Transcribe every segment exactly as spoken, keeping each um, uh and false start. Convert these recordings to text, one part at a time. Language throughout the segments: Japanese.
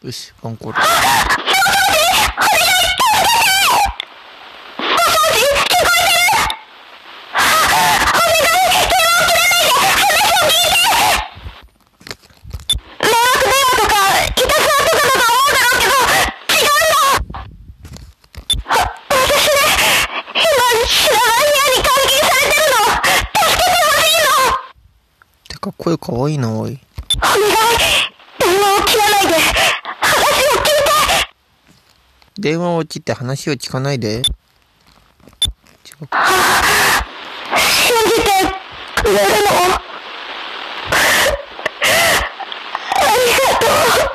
よし、ワンコール。てか、声かわいいな、おい。 お願い、電話を切らないで、話を聞いて。 電話を切って話を聞かないで。違う。 信じてくれるの？ありがと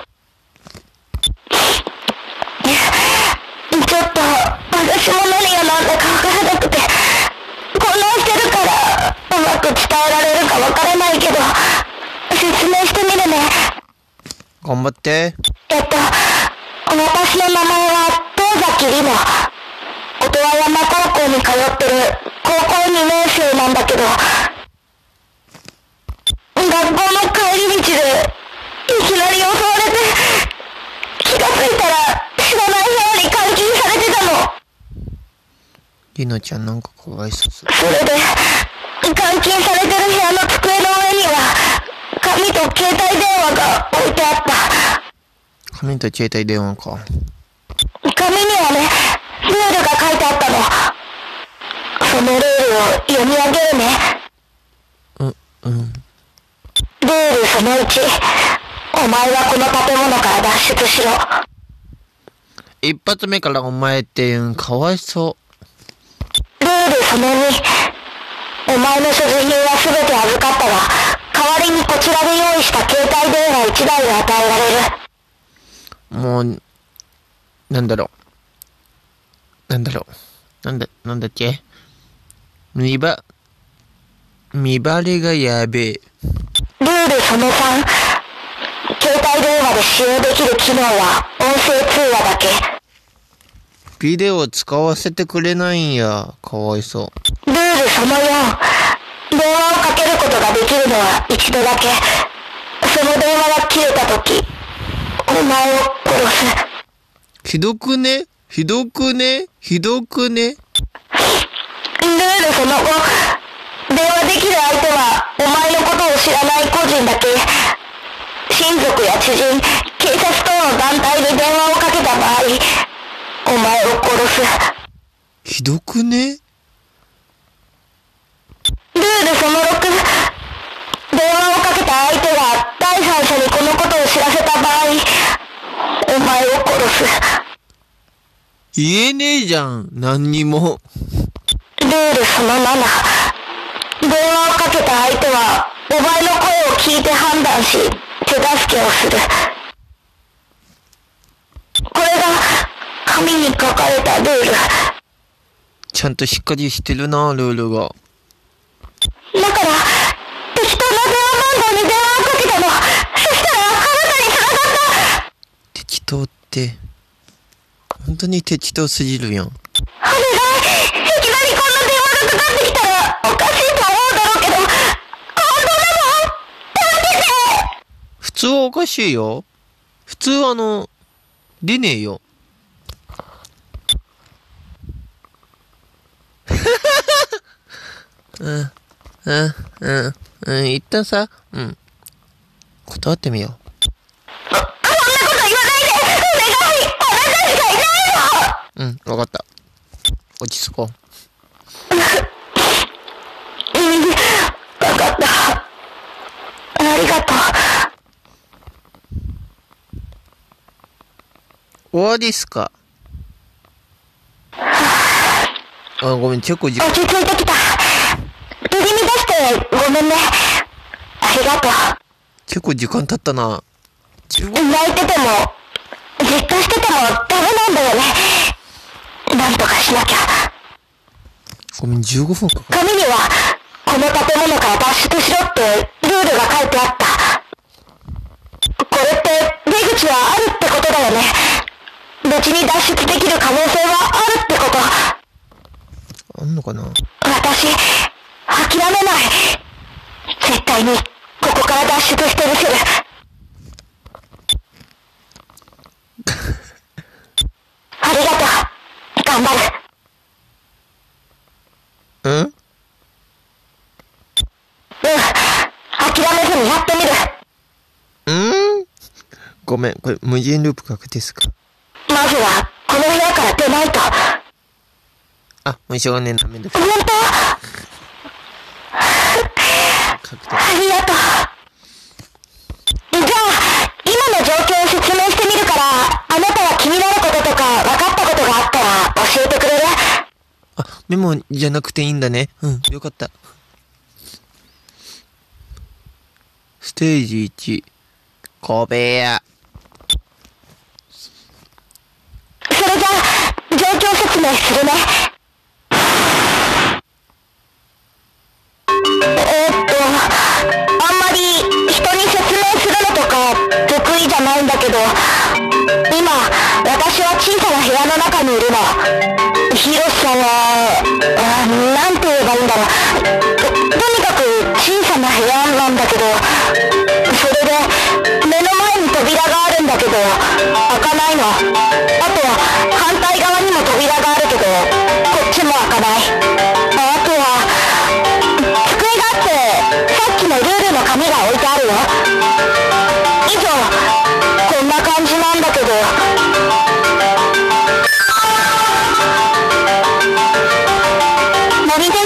う。ちょっと、私も何が何だかわからなくて、混乱してるから、うまく伝えられるかわからないけど、説明してみるね。 頑張って。 えっと、私の名前は東崎里乃。音羽山高校に通ってる高校にねん生なんだけど、学校の帰り道でいきなり襲われて、気がついたら知らない部屋に監禁されてたの。 りのちゃんなんかかわいそう。 それで、監禁されてる部屋の机の上には、紙と携帯電話が置いてあった。 紙と携帯電話か。 紙にはね、ルールが書いてあったの。そのルールを読み上げるね。 う、うん。 ルールそのいち、お前はこの建物から脱出しろ。 一発目からお前って言うんかわいそう。ルールそのに、お前の所持品はすべて預かったが、代わりにこちらで用意した携帯電話いちだいが与えられる。 もう、なんだろう。なんだろう。なんだ、なんだっけ見ば、見張りがやべえ。 ルールそのさん、携帯電話で使用できる機能は音声通話だけ。 ビデオを使わせてくれないんや。かわいそう。 ルールそのよん、電話をかけることができるのは一度だけ。その電話が切れたとき、お前を殺す。 ひどくねひどくねひどくね。 ルールそのご、電話できる相手はお前のことを知らない個人だけ。親族や知人、警察等の団体に電話をかけた場合、お前を殺す。 ひどくね。 ルールそのろく、電話をかけた相手が第三者にこのことを知らせた場合、お前を殺す。 言えねえじゃん、何にも。 ルールそのなな、電話をかけた相手はお前の声を聞いて判断し、手助けをする。これが紙に書かれたルール。 ちゃんとしっかりしてるな、ルールが。 だから、適当な電話番号に電話をかけたの。そしたら、あなたに繋がった。 適当って、本当に適当すぎるやん。 お願い、いきなりこんな電話がかかってきたら、おかしいと思うだろうけど、本当なの？助けて！ 普通はおかしいよ。普通あの、出ねえよ。うん、うん、うん、うん、一旦さ、うん。断ってみよう。 そんなこと言わないで！お願い！あなたしかいないの！ うん、わかった。落ち着こう。 うん、わかった。ありがとう。 終わりっすか？あ、ごめん、結構時間。 落ち着いてきた。無事に出してごめんね。ありがとう。 結構時間経ったな。 泣いてても、じっとしててもダメなんだよね。なんとかしなきゃ。 ごめん、じゅうごふんかかる。 紙には、この建物から脱出しろってルールが書いてあった。これって出口はあるってことだよね。別に脱出できる可能性はあるってこと。 あんのかな？ 私、諦めない。絶対に、ここから脱出してみせる。 ごめん、これ無限ループ確定ですか？ まずはこの部屋から出ないと。 あ、もうしょうがねえな、めんどくさい。 本当？ 確定。 ありがとう。じゃあ今の状況を説明してみるから、あなたは気になることとか分かったことがあったら教えてくれる？ あ、メモじゃなくていいんだね。うん、よかった。ステージいち、小部屋。 それじゃあ状況説明するね。えー、っとあんまり人に説明するのとか得意じゃないんだけど、今私は小さな部屋の中にいるの。ヒロシさんはあなんて言えばいいんだろう。と、とにかく小さな部屋なんだけど、それで目の前に扉があるんだけど開かないの。あとは反対側にも扉があるけどこっちも開かない。あとは机があってさっきのルールの紙が置いてあるよ。以上、こんな感じなんだけど。森です。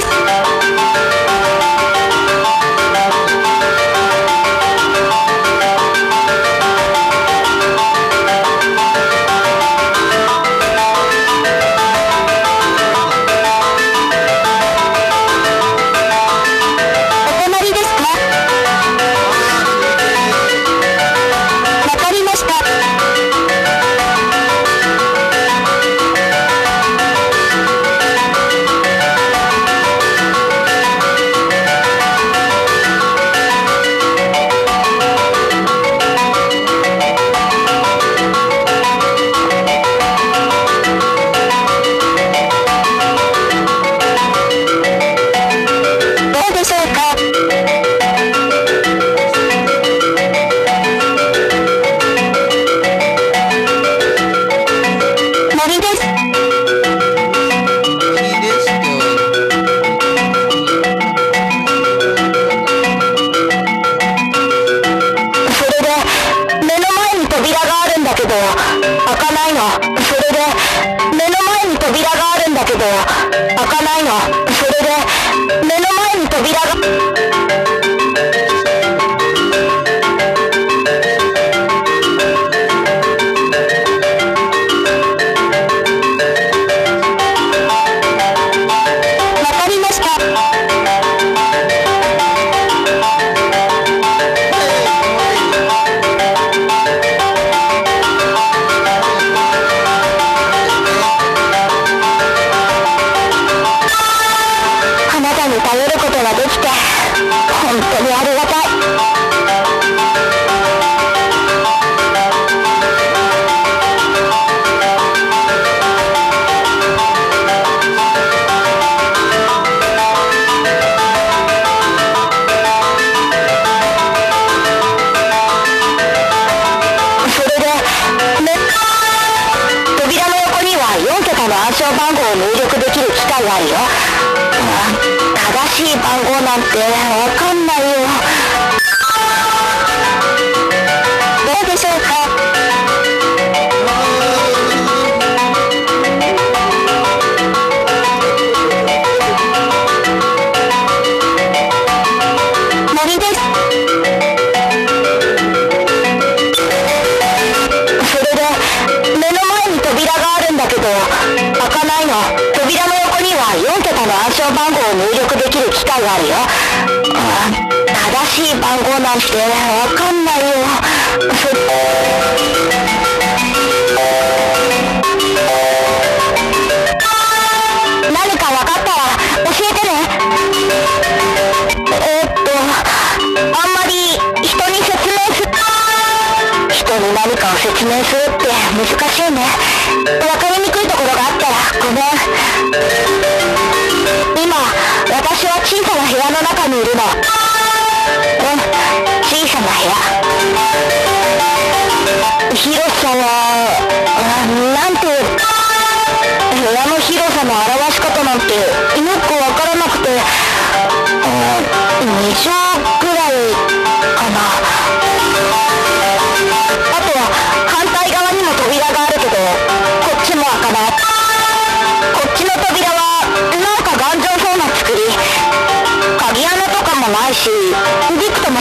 にじょうぐらいかな。あとは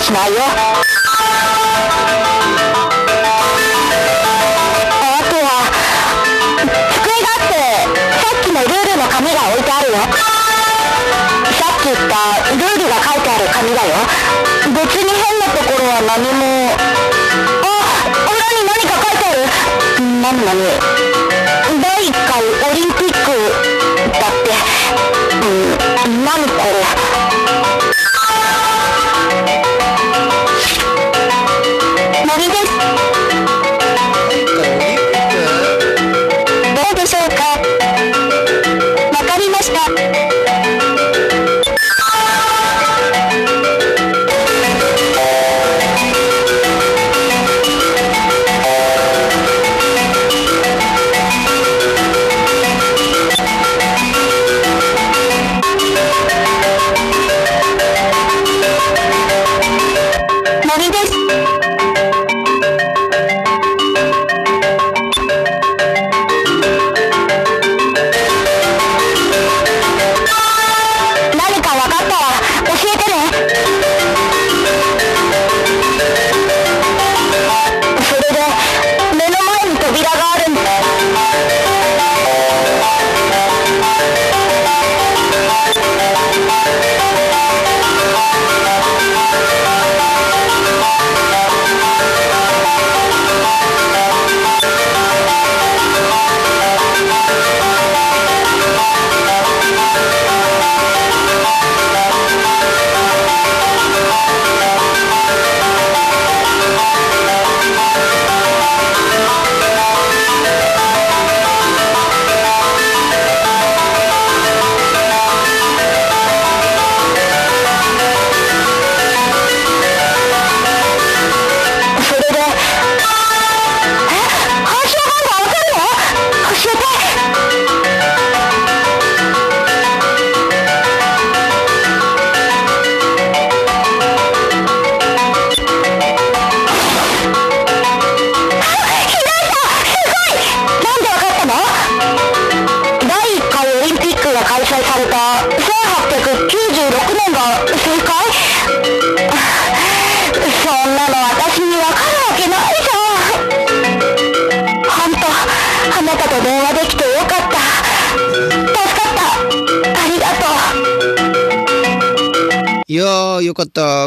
しないよ。あとは机があって、さっきのルールの紙が置いてあるよ。さっき言ったルールが書いてある紙だよ。別に変なところは何も。あ、裏に何か書いてある。なになに、だいいっかいオリンピックだって。うん、何これ。森です。どうでしょうか。わかりました。森です。何か分かったら教えてね。それで目の前に扉があるんだ。開催されたせんはっぴゃくきゅうじゅうろくねんが正解？そんなの私にわかるわけないじゃん。ほんとあなたと電話できてよかった。助かった。ありがとう。 いやーよかった。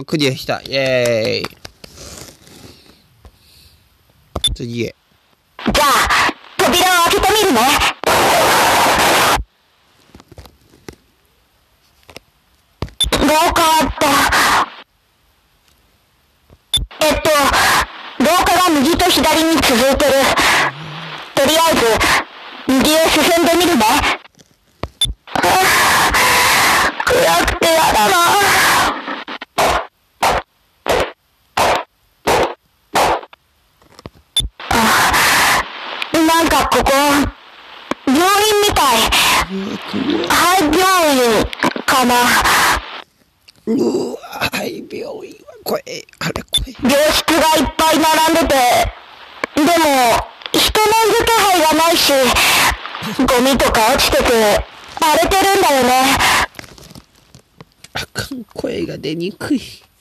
クリアした。イエーイ。次へ。 じゃあ扉を開けてみるね。廊下あった。えっと廊下が右と左に続いてる。とりあえず右へ進んでみるね。はあ、暗くてやだな。なんかここ病院みたい。廃病院かな。 うわ、廃病院は怖い。あれ怖い。 病室がいっぱい並んでて、でも人のいる気配がないし、ゴミとか落ちてて荒れてるんだよね。 あかん、声が出にくい。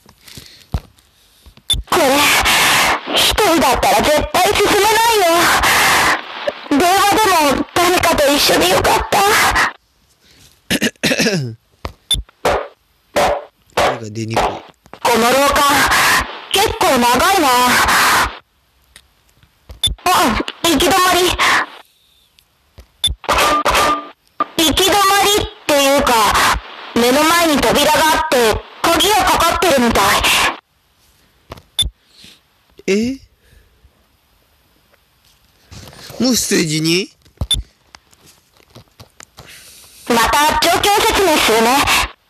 これ一人だったら絶対進めないよ。電話でも誰かと一緒でよかった。 声が出にくい。 この廊下結構長いな。あ、行き止まり。行き止まりっていうか、目の前に扉があって鍵がかかってるみたい。 え？もうステージに？ また状況説明するね。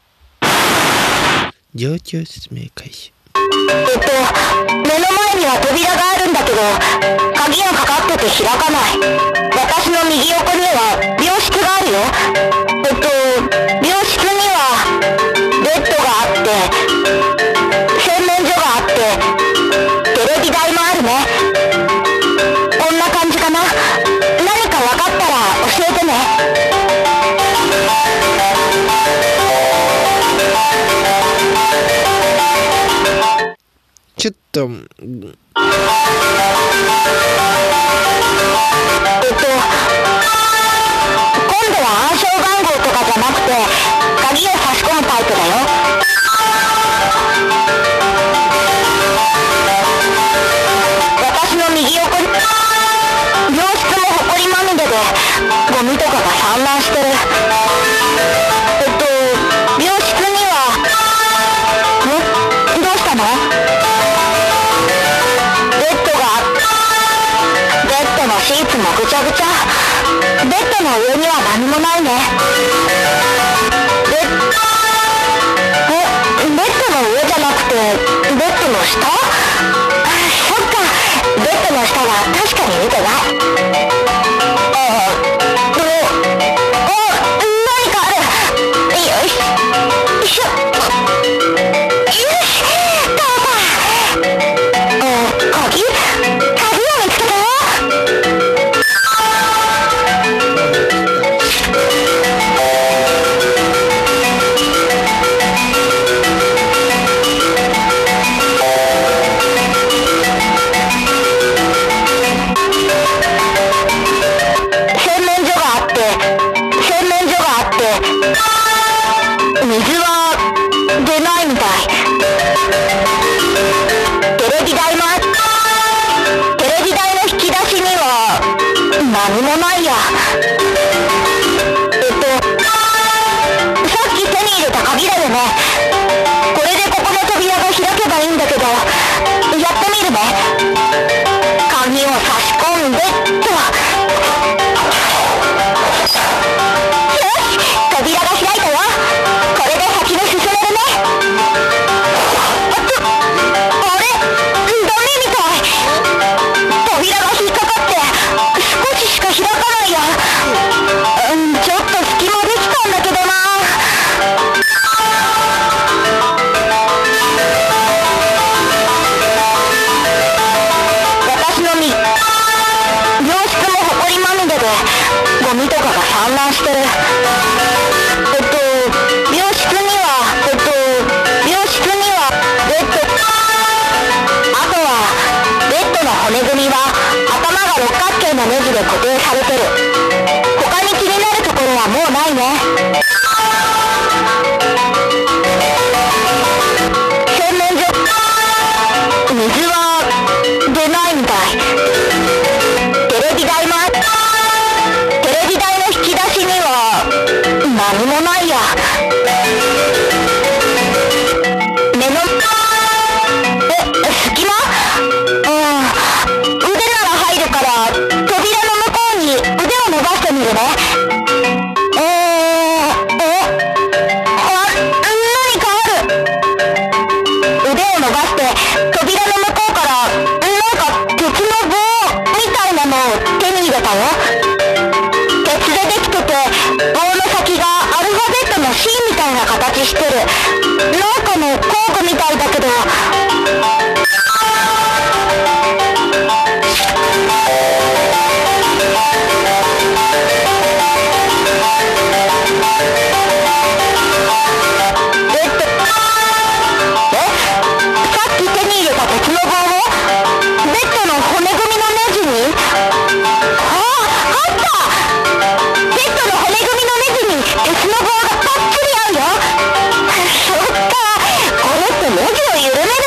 状況説明開始。 えっと目の前には扉があるんだけど鍵がかかってて開かない。私の右横には病室があるよ。えっと病室にはベッドがあって洗面所があってテレビ台もあるね。こんな感じかな。何か分かったら教えてね。 ちょっと、 えっと今度は暗証番号とかじゃなくて鍵を差し込むタイプだよ。私の右横に病室もほこりまみれでゴミとかが散乱してる。えっと病室にはんどうしたの？ベッドがベッドのシーツもぐちゃぐちゃ。ベッドの上には何もないね。ベッえベッドの上じゃなくてベッドの下？あ、そっか、ベッドの下は確かに見てない。ああ、おお、何かある。よしよいしょ、よし、倒った。うん、鍵鍵を見つけたよ。洗面所があって洗面所があって水は出ないみたい。テレビ台もテレビ台の引き出しには何もないや。えっとさっき手に入れた鍵だよね。これでここの扉が開けばいいんだけど、やってみるね。鍵を差し込んでっと。よし、扉が開いたよ。これで先に進めるね。あっと、あれ、ダメみたい。扉が引っかかって少ししか開かないや。うん、ちょっと隙間できたんだけどな。私の身病室もほこりまみれでゴミとかが散乱してる。えっと病室にはえっと病室にはベッド、あとはベッドの骨組みは頭が六角形のネジで固定されてる。他に気になるところはもうないね。洗面所水は出ないみたい。テレビ台もテレビ台の引き出しには何もないや。目のえ隙間？うん、腕なら入るから扉の向こうに腕を伸ばしてみるね。えー、えあ、何かある。腕を伸ばして扉の向こうからなんか鉄の棒みたいなのを手に入れたよ。鉄でできてて棒の先がアルファベットの C みたいな形してる。なんかの工具みたいだけど、えっとえさっき手に入れた鉄の棒をベッドの骨組みのネジに、ああ、あった。ベッドの骨組みのネジに鉄の棒がパッチリ合うよ。そっか、これってネジを緩め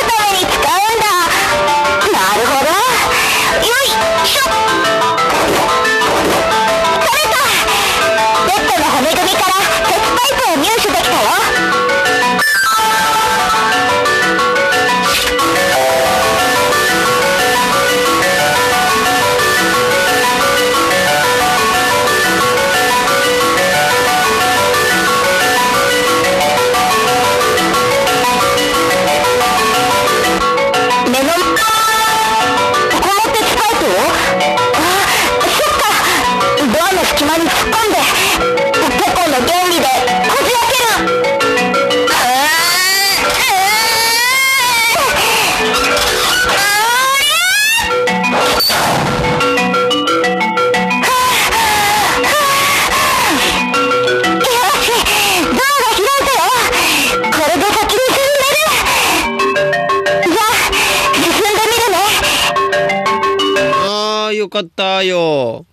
よかったよ。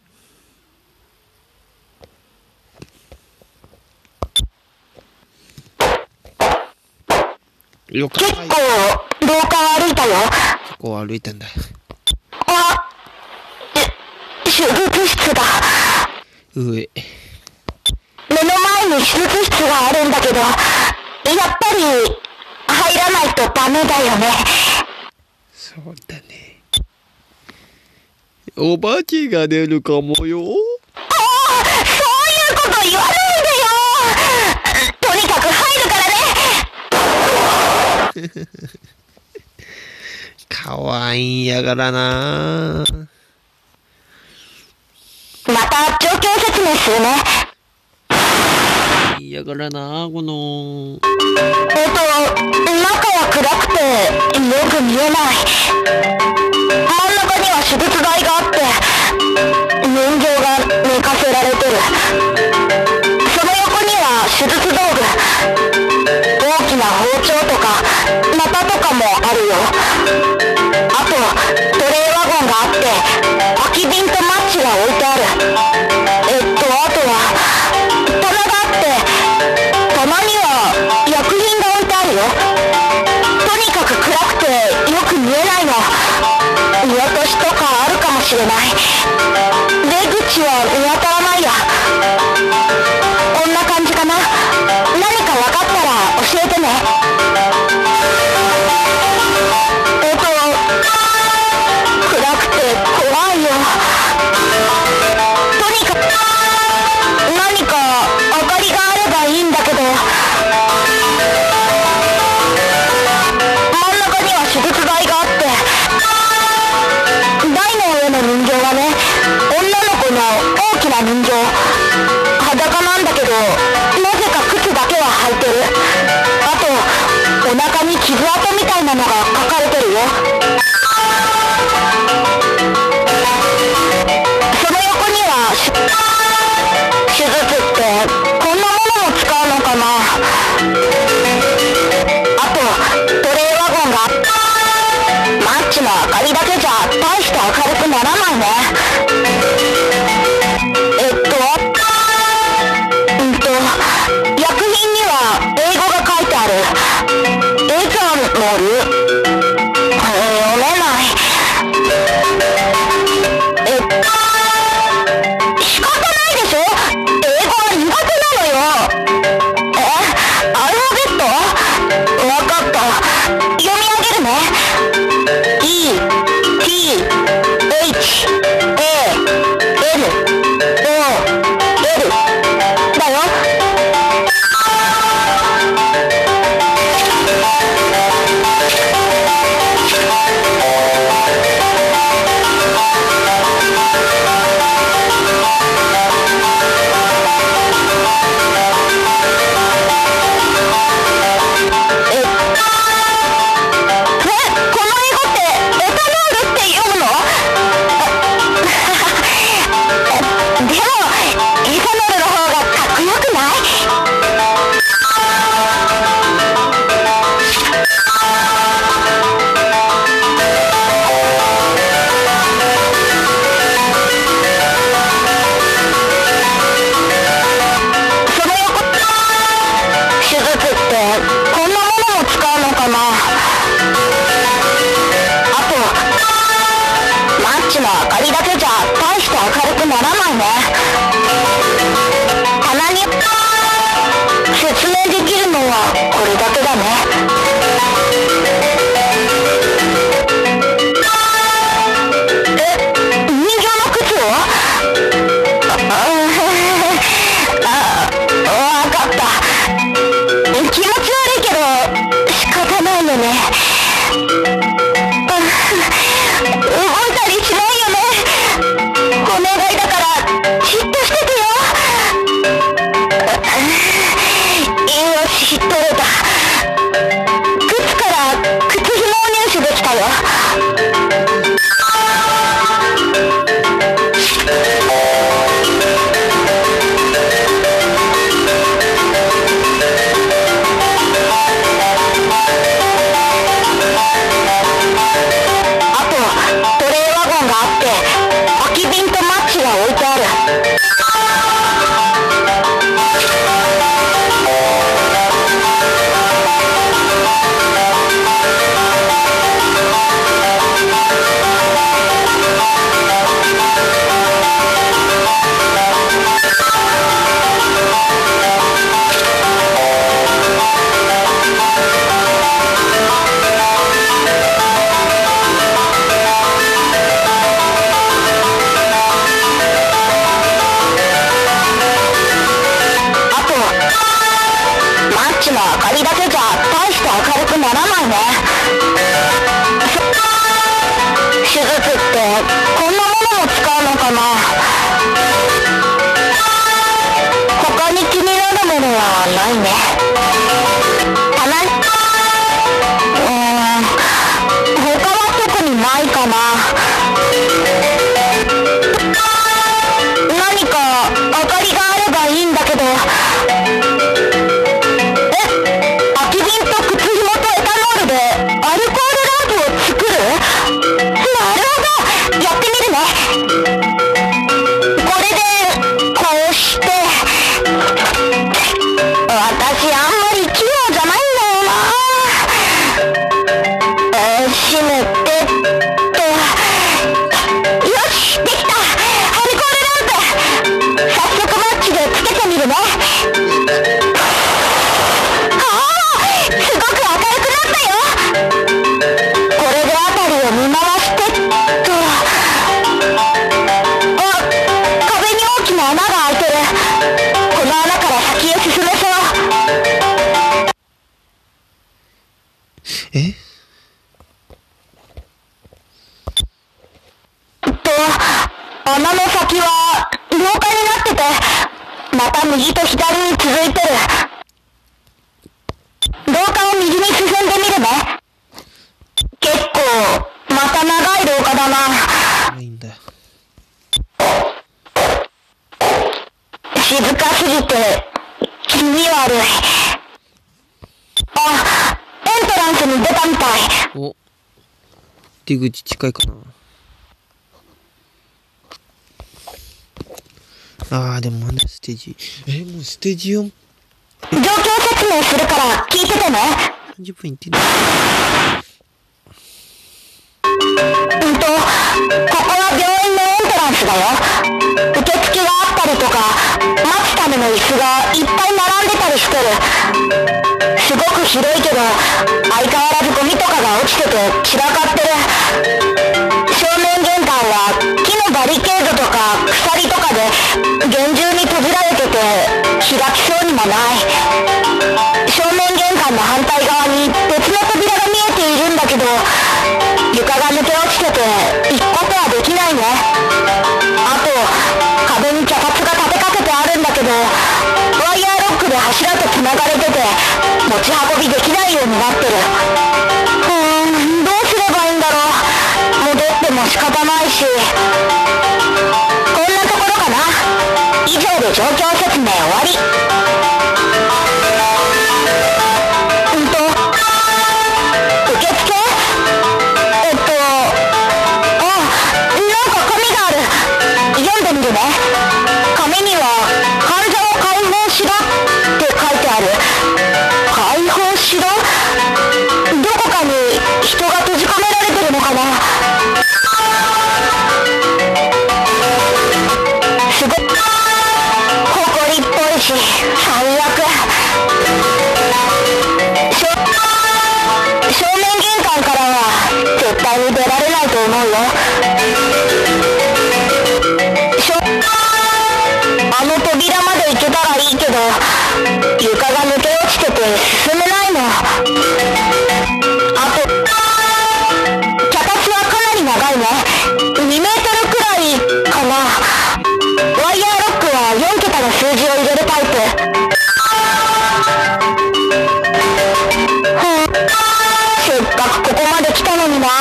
よかったよ。 結構廊下を歩いたよ。 結構歩いたんだ。 あ、手術室だ。 上。 目の前に手術室があるんだけど、やっぱり入らないとダメだよね。 そうだね。お化けが出るかもよ。 ああ、そういうこと言わないでよ。とにかく入るからね。 かわいいんやからな。 また状況説明するね。 いいやからな、この。 えっと、中は暗くてよく見えない。真ん中には手術台があって、人形が寝かせられてる。その横には手術道具、大きな包丁とかナタとかもあるよ。あとトレーワゴンがあって、空き瓶とマッチが置いてある。えっとあとは棚があって、たまには薬品が置いてあるよ。とにかく暗くてよく見えないの。見落としとかあるかもしれない。出口は見当たらないや。こんな感じかな。何か分かったら教えてね。えっと暗くて怖いよ。とにかく何か明かりがあればいいんだけど。真ん中には手術台があって、台の上の人形はね、女の子の大きな人形。裸なんだけど、なぜか靴だけは履いてる。あとお腹に傷跡みたいなのが描かれてるよ。その横には手術ってこんなものも使うのかな。あとトレーワゴンが、マッチの明かりだけじゃ大して明るくならないね。えっとうんと薬品には英語が書いてある。エザノル、読めない。えっと仕方ないでしょ。英語は苦手なのよ。え、アルファベット？わかった。読み上げるね。E T H A N O L だよ。動いたりしないよね。お願いだからないね。たまに、うーん、他は特にないかな。何か明かりがあればいいんだけど。え、空き瓶と靴紐とエタノールでアルコールランプを作る？なるほど、やってみるね。これでこうして、私あんまり器用じゃないんだよな。えー、閉めてっと。よし、できた。アルコールランプ。早速マッチでつけてみるね。ああ、すごく明るくなったよ。これで辺りを見回してっと。あ、壁に大きな穴が開いてる。この穴から先へ進めそう。 えと、穴の先は廊下になってて、また右と左に続いてる。廊下を右に進んでみるね。結構また長い廊下だな。 いいんだ。 静かすぎて気味悪い。あ、エントランスに出たみたい。 お、出口近いかな。あー、でもまだステージ、え、もうステージよん？ 状況説明するから聞いててね。 さんじゅっぷんいってんの？ うんと、ここは病院のエントランスだよ。受付があったりとか、待つための椅子がいっぱい並んでたりしてる。すごく広いけど、相変わらずゴミとかが落ちてて散らかってる。正面玄関は木のバリケードとか鎖とかで厳重に閉じられてて開きそうにもない。正面玄関の反対側に別の扉が見えているんだけど、床が抜け落ちてて行くことはできないね。あと壁に脚立が立てかけてあるんだけど、ワイヤーロックで柱とつながれてて持ち運びできないようになってる。うーん、どうすればいいんだろう。戻っても仕方ないし。こんなところかな。以上で状況説明終わり。うんと、受付？えっと、あ、なんか紙がある。読んでみるね。紙には患者を解放しろって書いてある。解放しろ？どこかに人が閉じ込められてるのかな。すごい埃っぽいし最悪。正正面玄関からは絶対に出られないと思うよ。しょあの扉まで行けたらいいけど、床が抜け落ちてて進めないの。あと脚立はかなり長いね。にメートルくらいかな。ワイヤーロックはよん桁の数字を入れるタイプ。ふん、せっかくここまで来たのにな。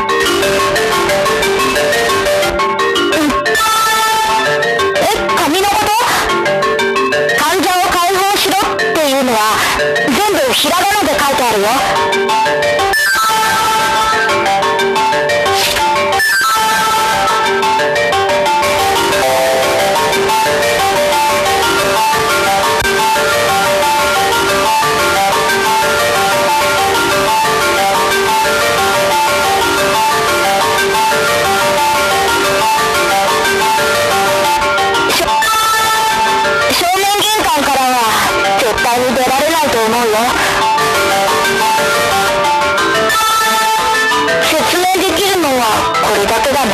うん、え、紙のこと？患者を解放しろっていうのは全部ひらがなで書いてあるよ。正面玄関からは絶対に出られないと思うよ。説明できるのはこれだけだね。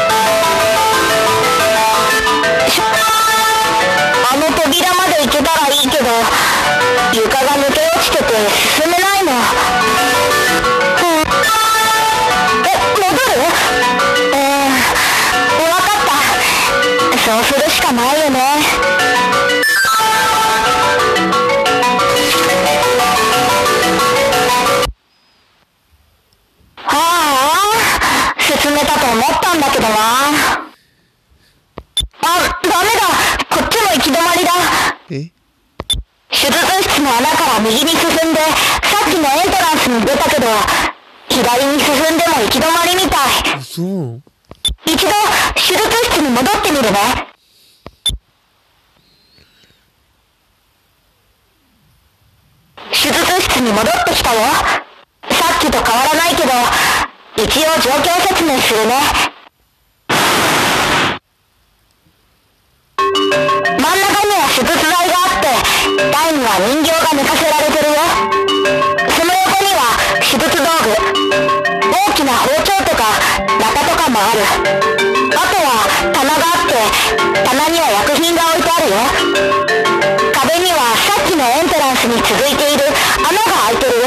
あの扉まで行けたらいいけど、床が抜け落ちてて進めないの。うん、え、戻る？うーん、わかった。そうするしかないよね。 え手術室の穴から右に進んで、さっきのエントランスに出たけど、左に進んでも行き止まりみたい。 そう。 一度、手術室に戻ってみるね。手術室に戻ってきたよ。さっきと変わらないけど、一応状況説明するね。真ん中には手術台があって、台には人形が寝かせられてるよ。その横には手術道具、大きな包丁とかナタとかもある。あとは棚があって、棚には薬品が置いてあるよ。壁にはさっきのエントランスに続いている穴が開いてるよ。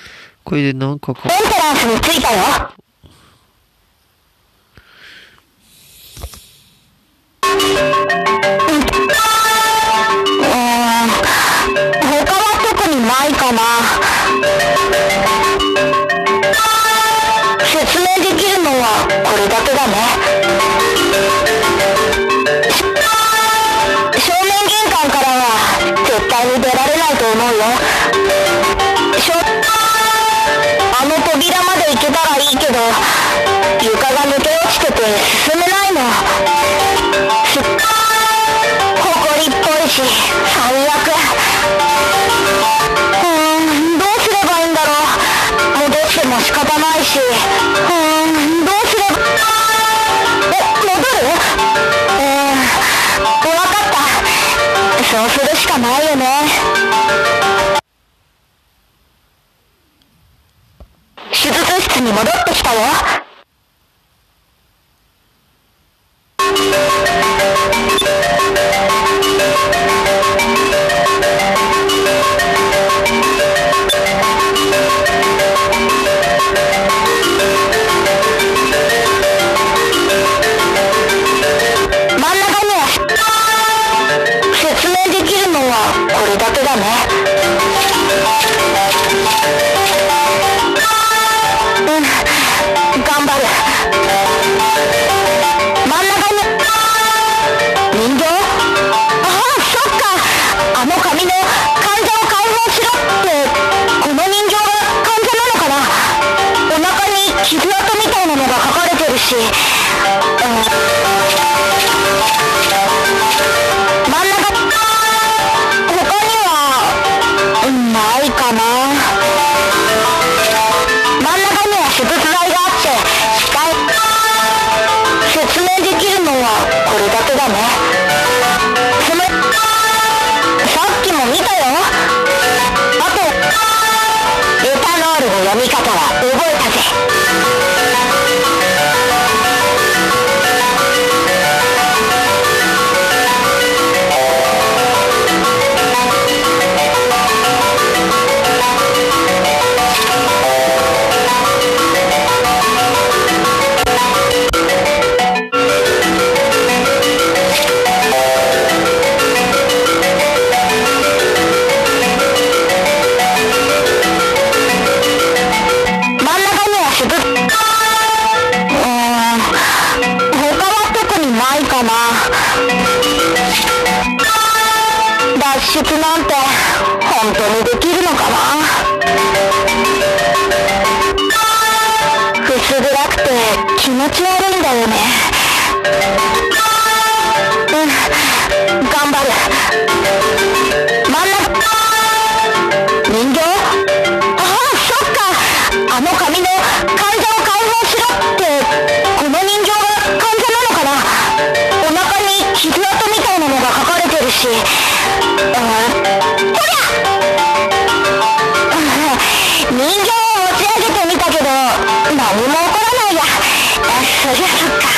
これでなんかかエントランスに着いたよ。 方ないし、うーん、どうすれば。え、戻る？うーん、わかった。そうするしかないよね。手術室に戻ってきたよ。脱出なんて本当にできるのかな。薄暗くて気持ち悪いんだよね。うん、頑張る。真ん中。人形？ああ、そっか。あの紙の患者を解放しろって、この人形が患者なのかな。お腹に傷跡みたいなのが書かれてるし。うん、こりゃ、うん、人形を持ち上げてみたけど何も起こらないや。そりゃそっか。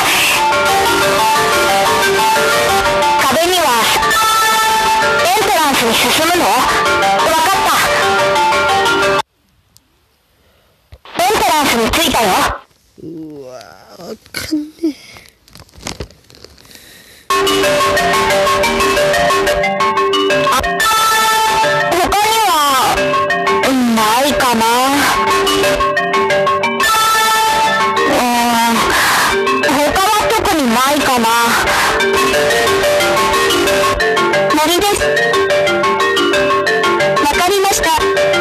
壁にはエントランスに進むの？わかった。エントランスに着いたよ。 うわー、わかんねえ。ないかな。うーん、他は特にないかな。森です。わかりました。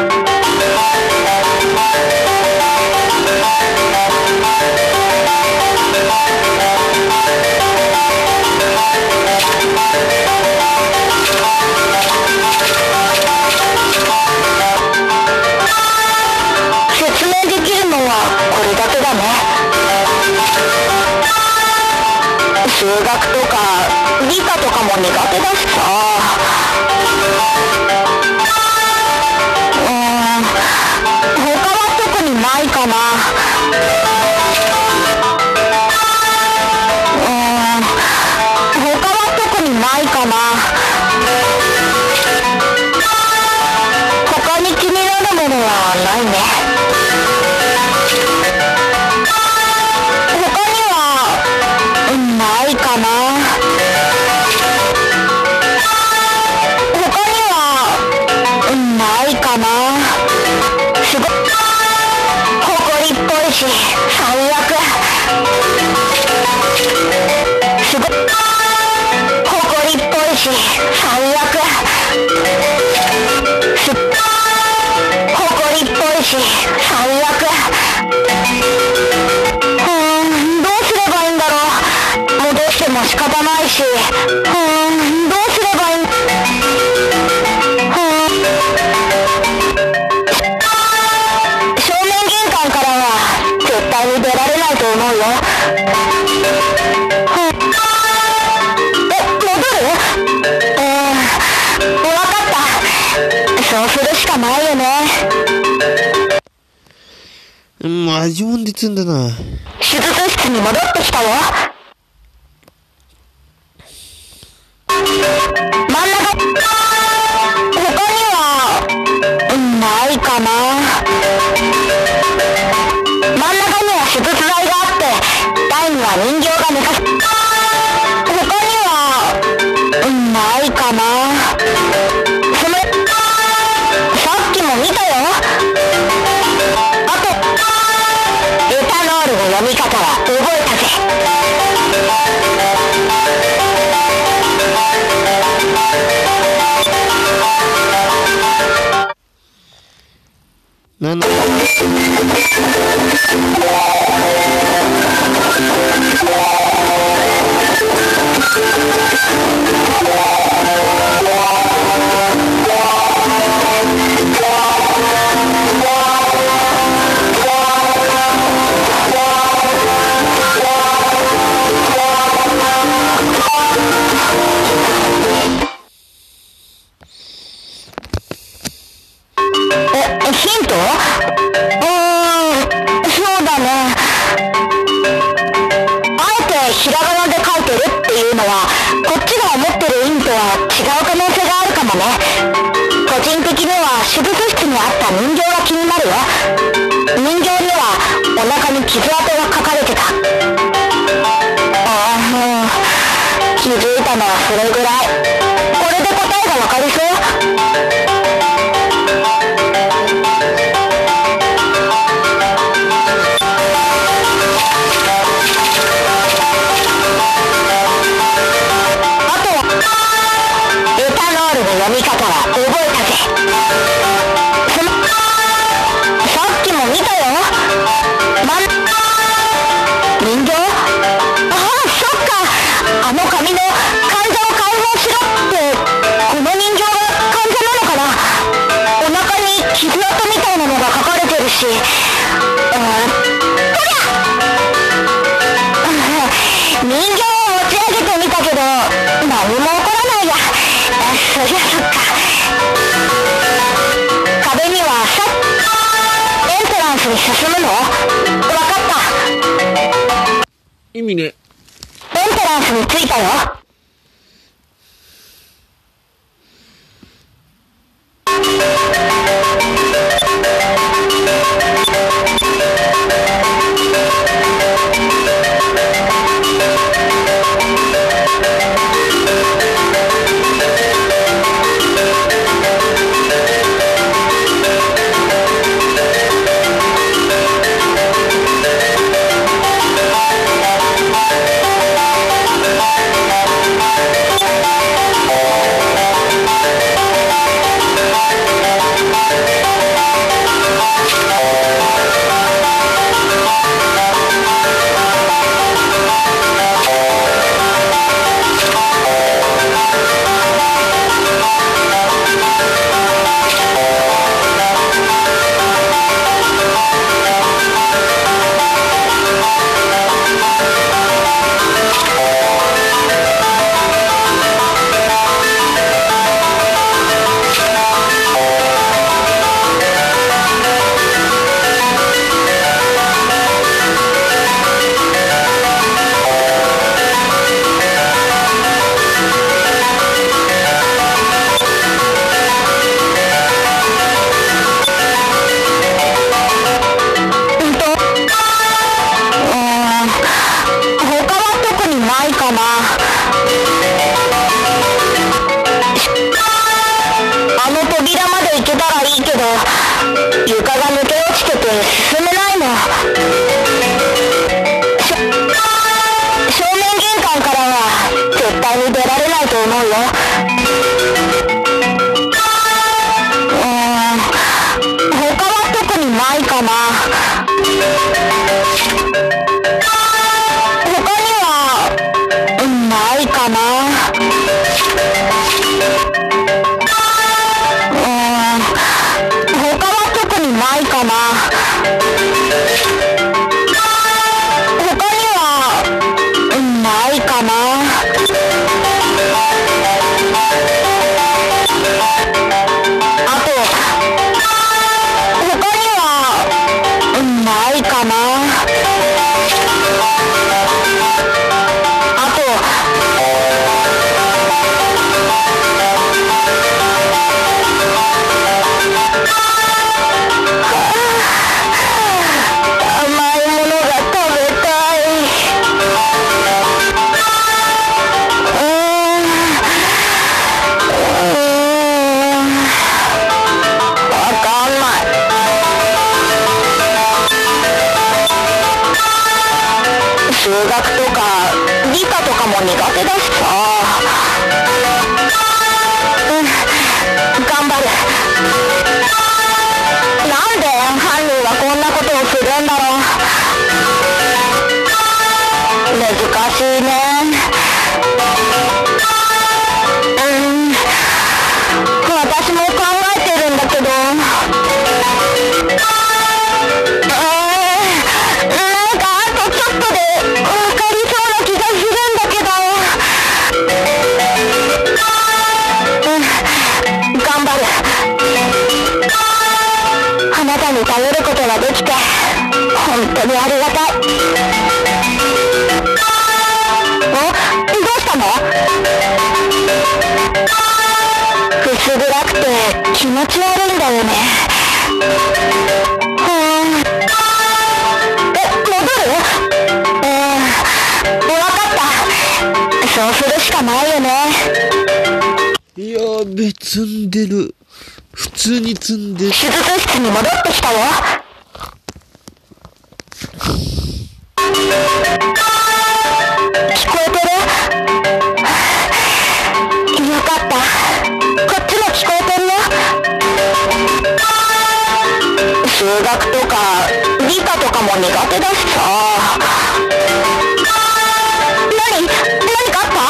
数学とか理科とかも苦手だしさ。うーん、他は特にないかな。うーん、他は特にないかな。他に気になるものはないね。ないかな。他にはないかな。すごい埃っぽいし最悪。すごい埃っぽいし最悪。すっ埃っぽいし最悪。もう仕方ないし、うーん、どうすればいいん。正面玄関からはと思うよ。え、戻る？うーん、わかった。そうするしかないよね。 もう味もんでつんだな。 手術室に戻ってきたよ。真ん中、他にはないかな。真ん中には手術台があって、台には人形が寝かせ、他にはないかな。その、さっきも見たよ。あと、エタノールの読み方は覚えたぜ。 なんだヒント？うーん、そうだね。あえてひらがなで書いてるっていうのは、こっちが思ってる意味とは違う可能性があるかもね。個人的には手術室にあった人形が気になるよ。人形にはお腹に傷跡が書かれてた。ああ、もう、気づいたのはそれぐらい。これで答えがわかりそう？読み方は覚えたぜ。その、さっきも見たよ。まん、人形？ああ、そっか。あの紙の患者を解放しろって、この人形が患者なのかな。お腹に傷跡みたいなのが書かれてるし、うーん、とりゃ！人形を持ち上げてみたけど、何も起こらないや。そりゃそっか。壁にはさエントランスに進むの？わかった。 意味ね。 エントランスに着いたよ。 あと甘いものが食べたい。うーんうーんわかんない。数学とか理科とかも苦手だしさ。うん頑張る。なんで犯人はこんなことをするんだろう。難しいね。うん私も考えてるんだけど、うーんなんかあとちょっとでわかりそうな気がするんだけど。うん頑張る。あなたに頼ることができて本当にありがたい。お、どうしたの？薄暗くて気持ち悪いんだよね。うーんえ、戻る？うーんわかった。そうするしかないよね。 やーべ、積んでる。普通に積んでる。 手術室に戻ってきたよ。聞こえてる？よかった。こっちも聞こえてるよ。数学とか理科とかも苦手だしさ。何？何かあった？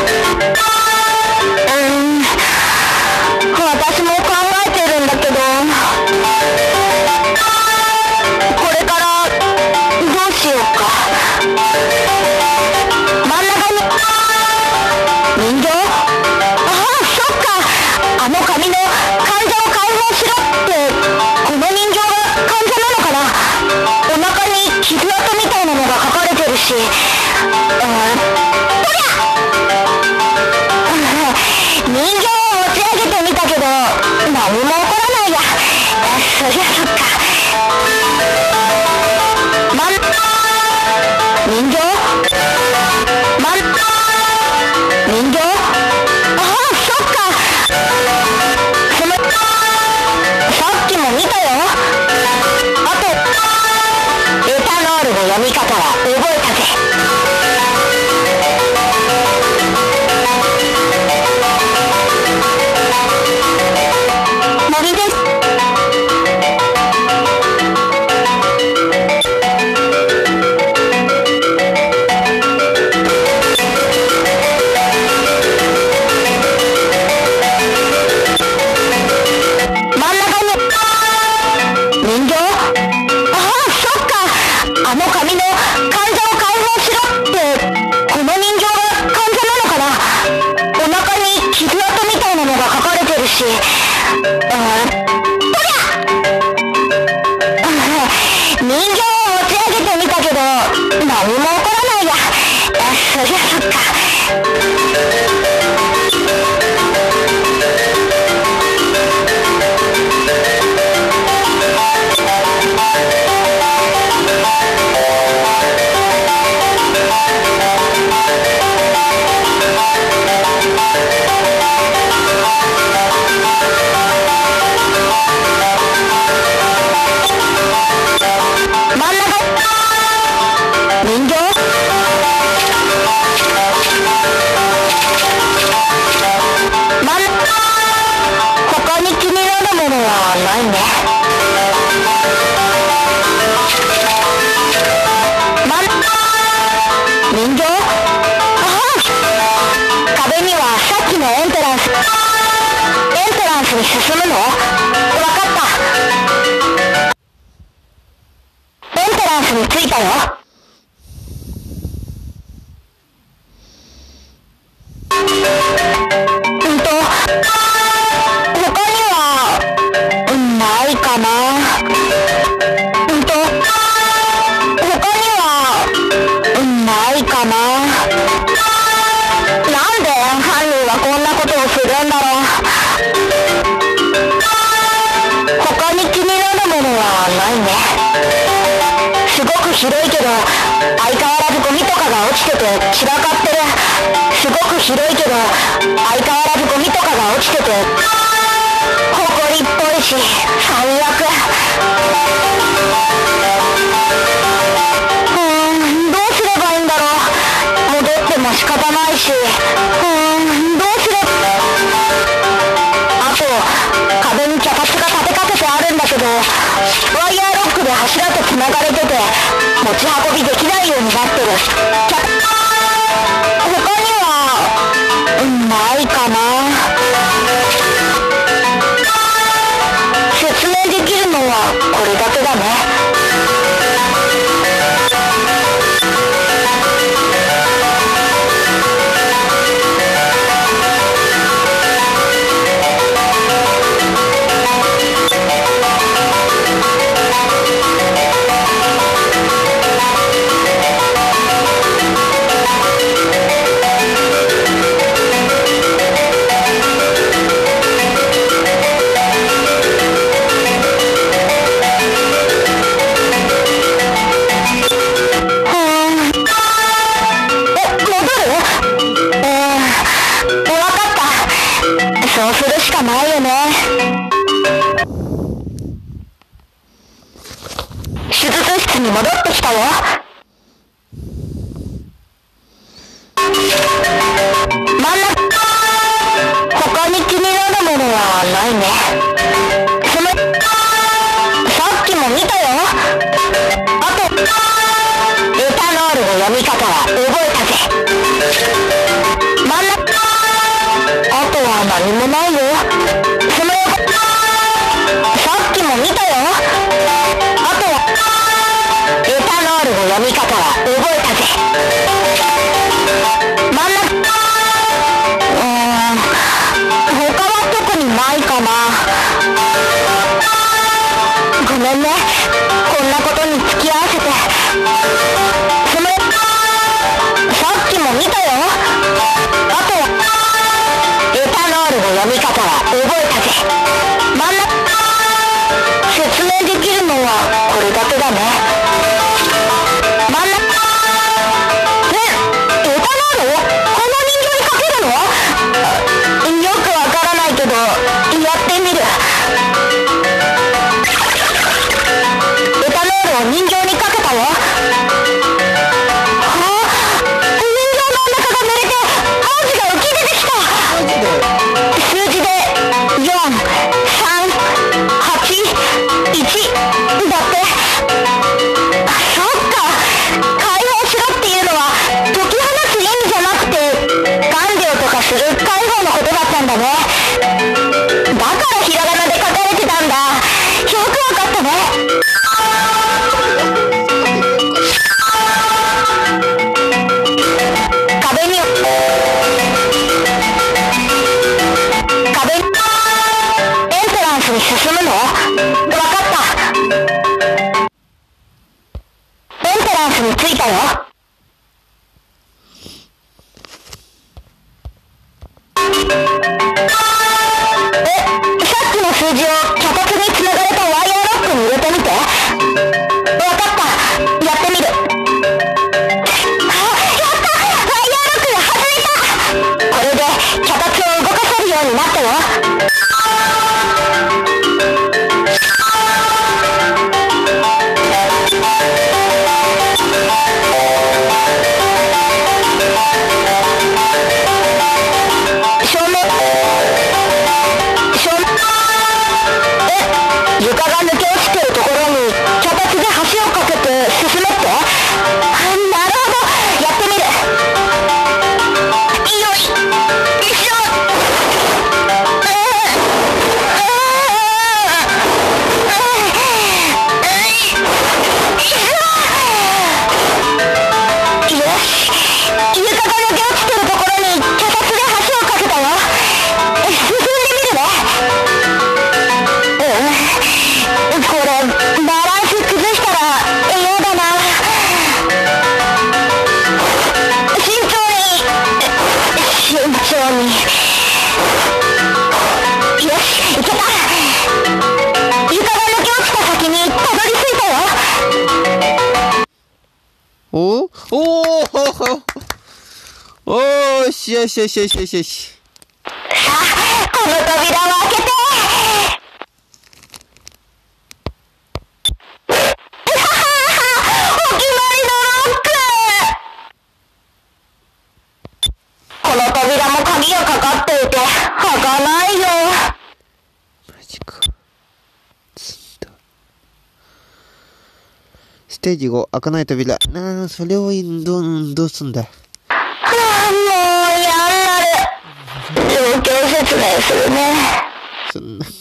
うーん私も考えてるんだけど、これからどうしようか。真ん中に人形？ああそっか。あの紙の患者を解放しろって、この人形が患者なのかな。お腹に傷跡みたいなのが書かれてるし、うーんとりゃ人形を持ち上げてみたけど何も起こらないや。そりゃそっか。まん人形まん人形ああそっか。そのさっきも見たよ。あとエタノールの読み方は覚えたぜ。森です。真ん中に人形？ああそっか。あの紙の患者を解放しろって、この人形が患者なのかな。お腹に傷跡みたいなのが書かれてるし、うーんとりゃ人形を持ち上げてみたけど何も起こらないや。そりゃそっか。真ん中人形？真ん他に気になるものはないね。真ん人形？ああ壁にはさっきのエントランスエントランスに進むの？わかった。エントランスに着いたよ。うんと他にはないかな。うんとけど相変わらずゴミとかが落ちてて散らかってる。すごく広いけど相変わらずゴミとかが落ちててほこりっぽいし最悪。うーんどうすればいいんだろう。戻っても仕方ないし、うーんどうすれば。あと壁に脚立が立てかけてあるんだけどワイヤーロックで柱とつながれてて持ち運びできないようになってる。他にはないかな。説明できるのはこれだけだね。そうするしかないよね。手術室に戻ってきたよ。真ん中他に気になるものはないね。そのさっきも見たよ。あとエタノールの読み方は覚えたぜ。真ん中あとは何もないよ。そのさっきも見たよ。あとはエタノールの読み方は覚えたぜ。真ん中うーん他は特にないかな。ごめんねこんなことに付き合わせて。そのさっきも見たよ。あとはエタノールの読み方は覚えたぜ。真ん中説明できるのはこれだけだね。真ん中ねえエタノールをこの人形にかけるの？よくわからないけどやってみる。エタノールを人形にかけたよ。数字でよん、さん、はち、いちだって。そっか解放しろっていうのは解き放つ意味じゃなくて完了とかする解放のことだったんだね。だからひらがなで書かれてたんだ。よくわかったね。壁に壁にエントランスに進むの？わかった。エントランスに着いたよ。え、さっきの数字を脚立につながれたワイヤーロックに入れてみて。わかった。やってみる。あ、やった！ワイヤーロックが外れた！これで脚立を動かせるようになったよ。正面正面おーおーしよしよしよしよしよし。 さあ、この扉を開けて。お決まりのロック。この扉も鍵がかかっていて開かないよ。 マジか。つんだ。ステージご、開かない扉。なあ、それをどう、どうすんだ。 はあ、もう嫌になる。状況説明するね。 そんな。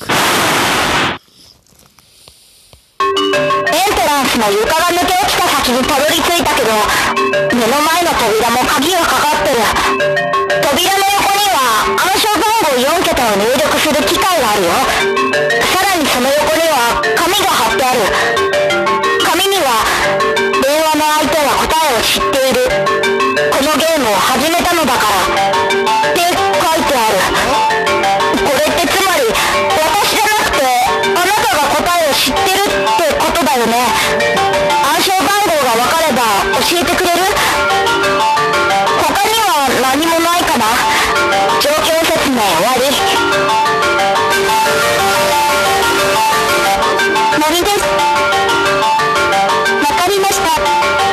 エントランスの床が抜け落ちた先にたどり着いたけど、目の前の扉も鍵がかかってる。扉の横には暗証番号よんけたを入力する機械があるよ。さらにその横には紙が貼ってある。紙には電話の相手は答えを知っている、このゲームを始めたのだからって書いてある。これってつまり私じゃなくてあなたが答えを知ってるってことだよね。暗証番号が分かれば教えてくれる？他には何もないかな？状況説明終わり。何です。わかりました。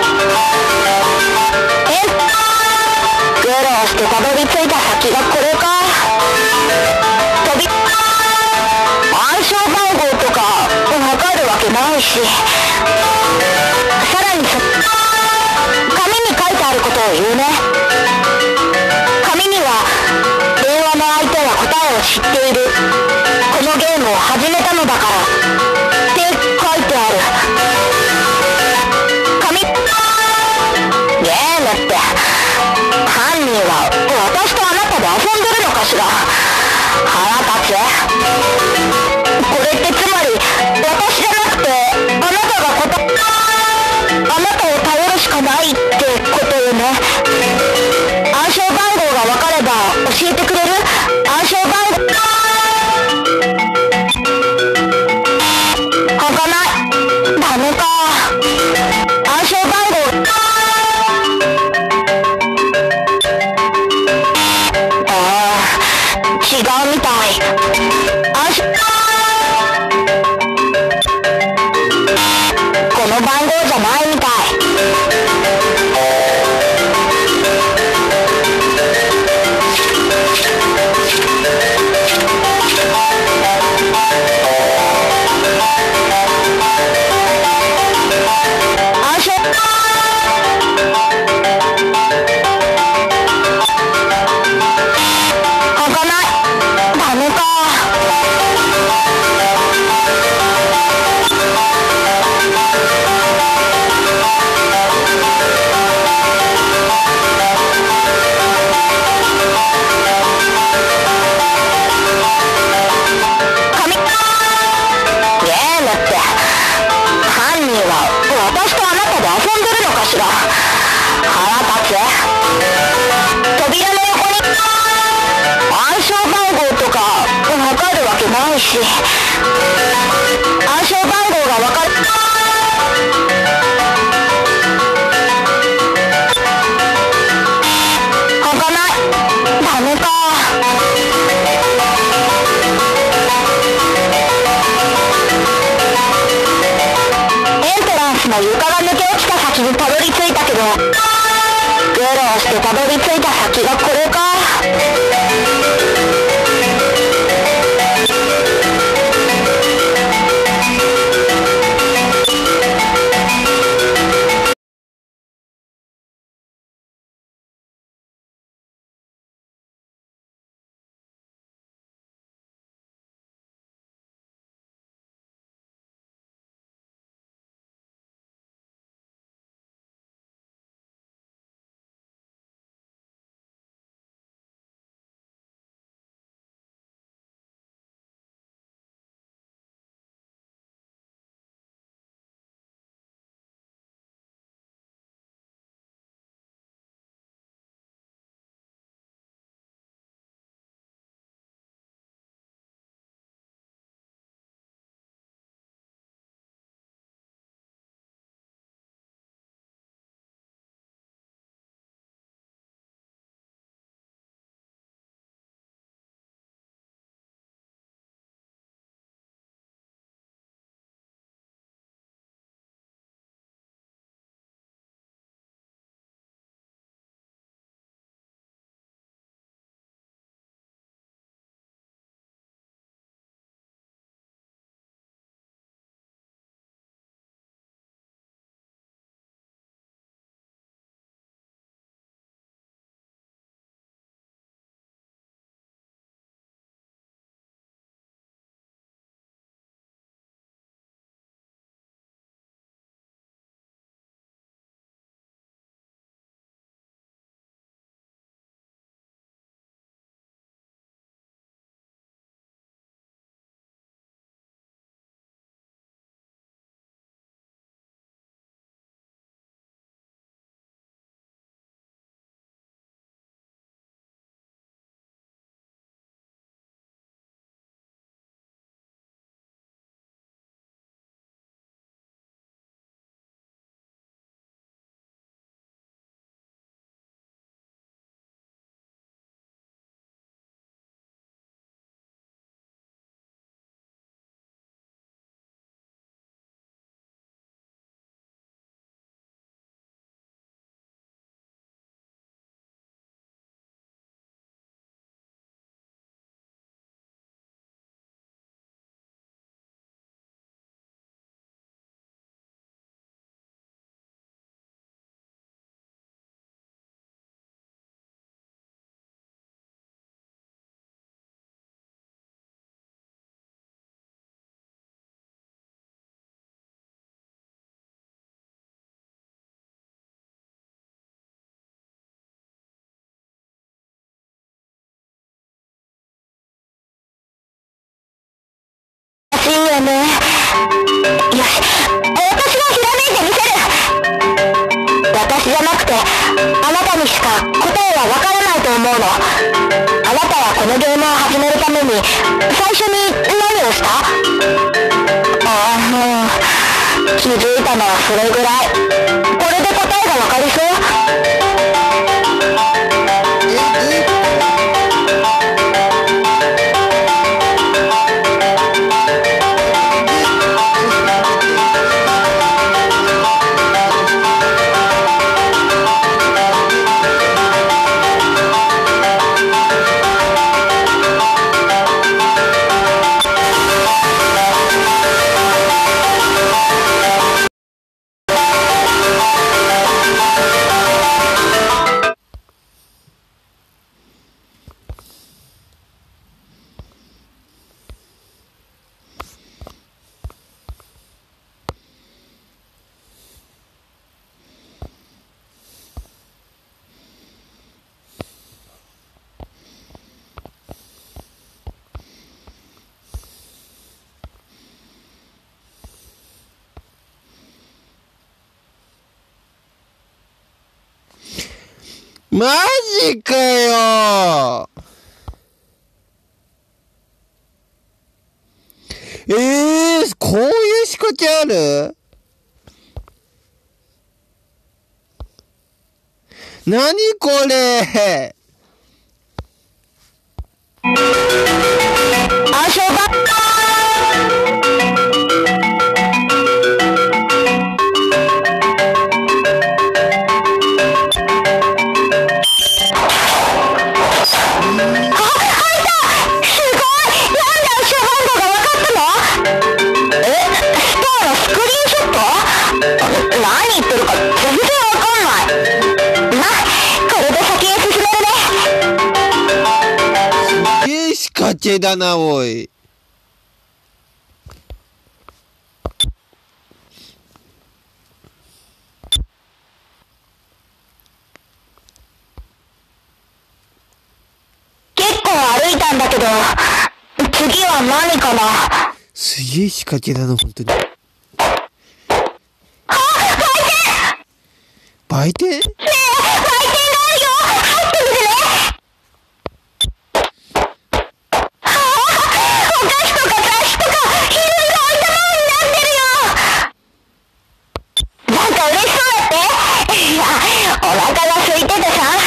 え？苦労してたどり着いた先がこれか。飛び暗証番号とかわかるわけないし、さらにそ紙に書いてあることを言うね。紙には電話の相手は答えを知っている、このゲームを始めたのだからって書いてある。紙ゲームって犯人は私とあなたで遊んでるのかしら。腹立つ。これってつまり私じゃなくてあなたがことあなたを頼るしかないってことよね。暗証番号が分かれば教えてくれる？暗証番号開かない。ダメか。暗証番号ああ、違うみたい。暗証この番号じゃないみたい。暗証開かない。ダメか。紙ゲームって犯人は私とあなたで遊んでるのかしら。腹立つ。扉の横に暗証番号とかわかるわけないし、暗証番号がわかる開かない。ダメか。エントランスの床が抜け落ちた先にたどり着いたけど、苦労してたどり着いた先がこれか。 よね。よし、私がひらめいてみせる。私じゃなくてあなたにしか答えはわからないと思うの。あなたはこのゲームを始めるために最初に何をした？ああ、もう気づいたのはそれぐらい。これで答えがわかりそう？ マジかよ。えー、こういう仕掛けある？なにこれ？ 暗証番号。 仕掛けだな、おい。 結構歩いたんだけど、次は何かな？ すげえ仕掛けだな、本当に。 あ、 売店？売店？ ねえ、売店があるよ。入ってみるね。はあ、お菓子とか雑誌とか、いろいろ置いたものになってるよ。なんか嬉しそうだって。いや、お腹が空いててさ。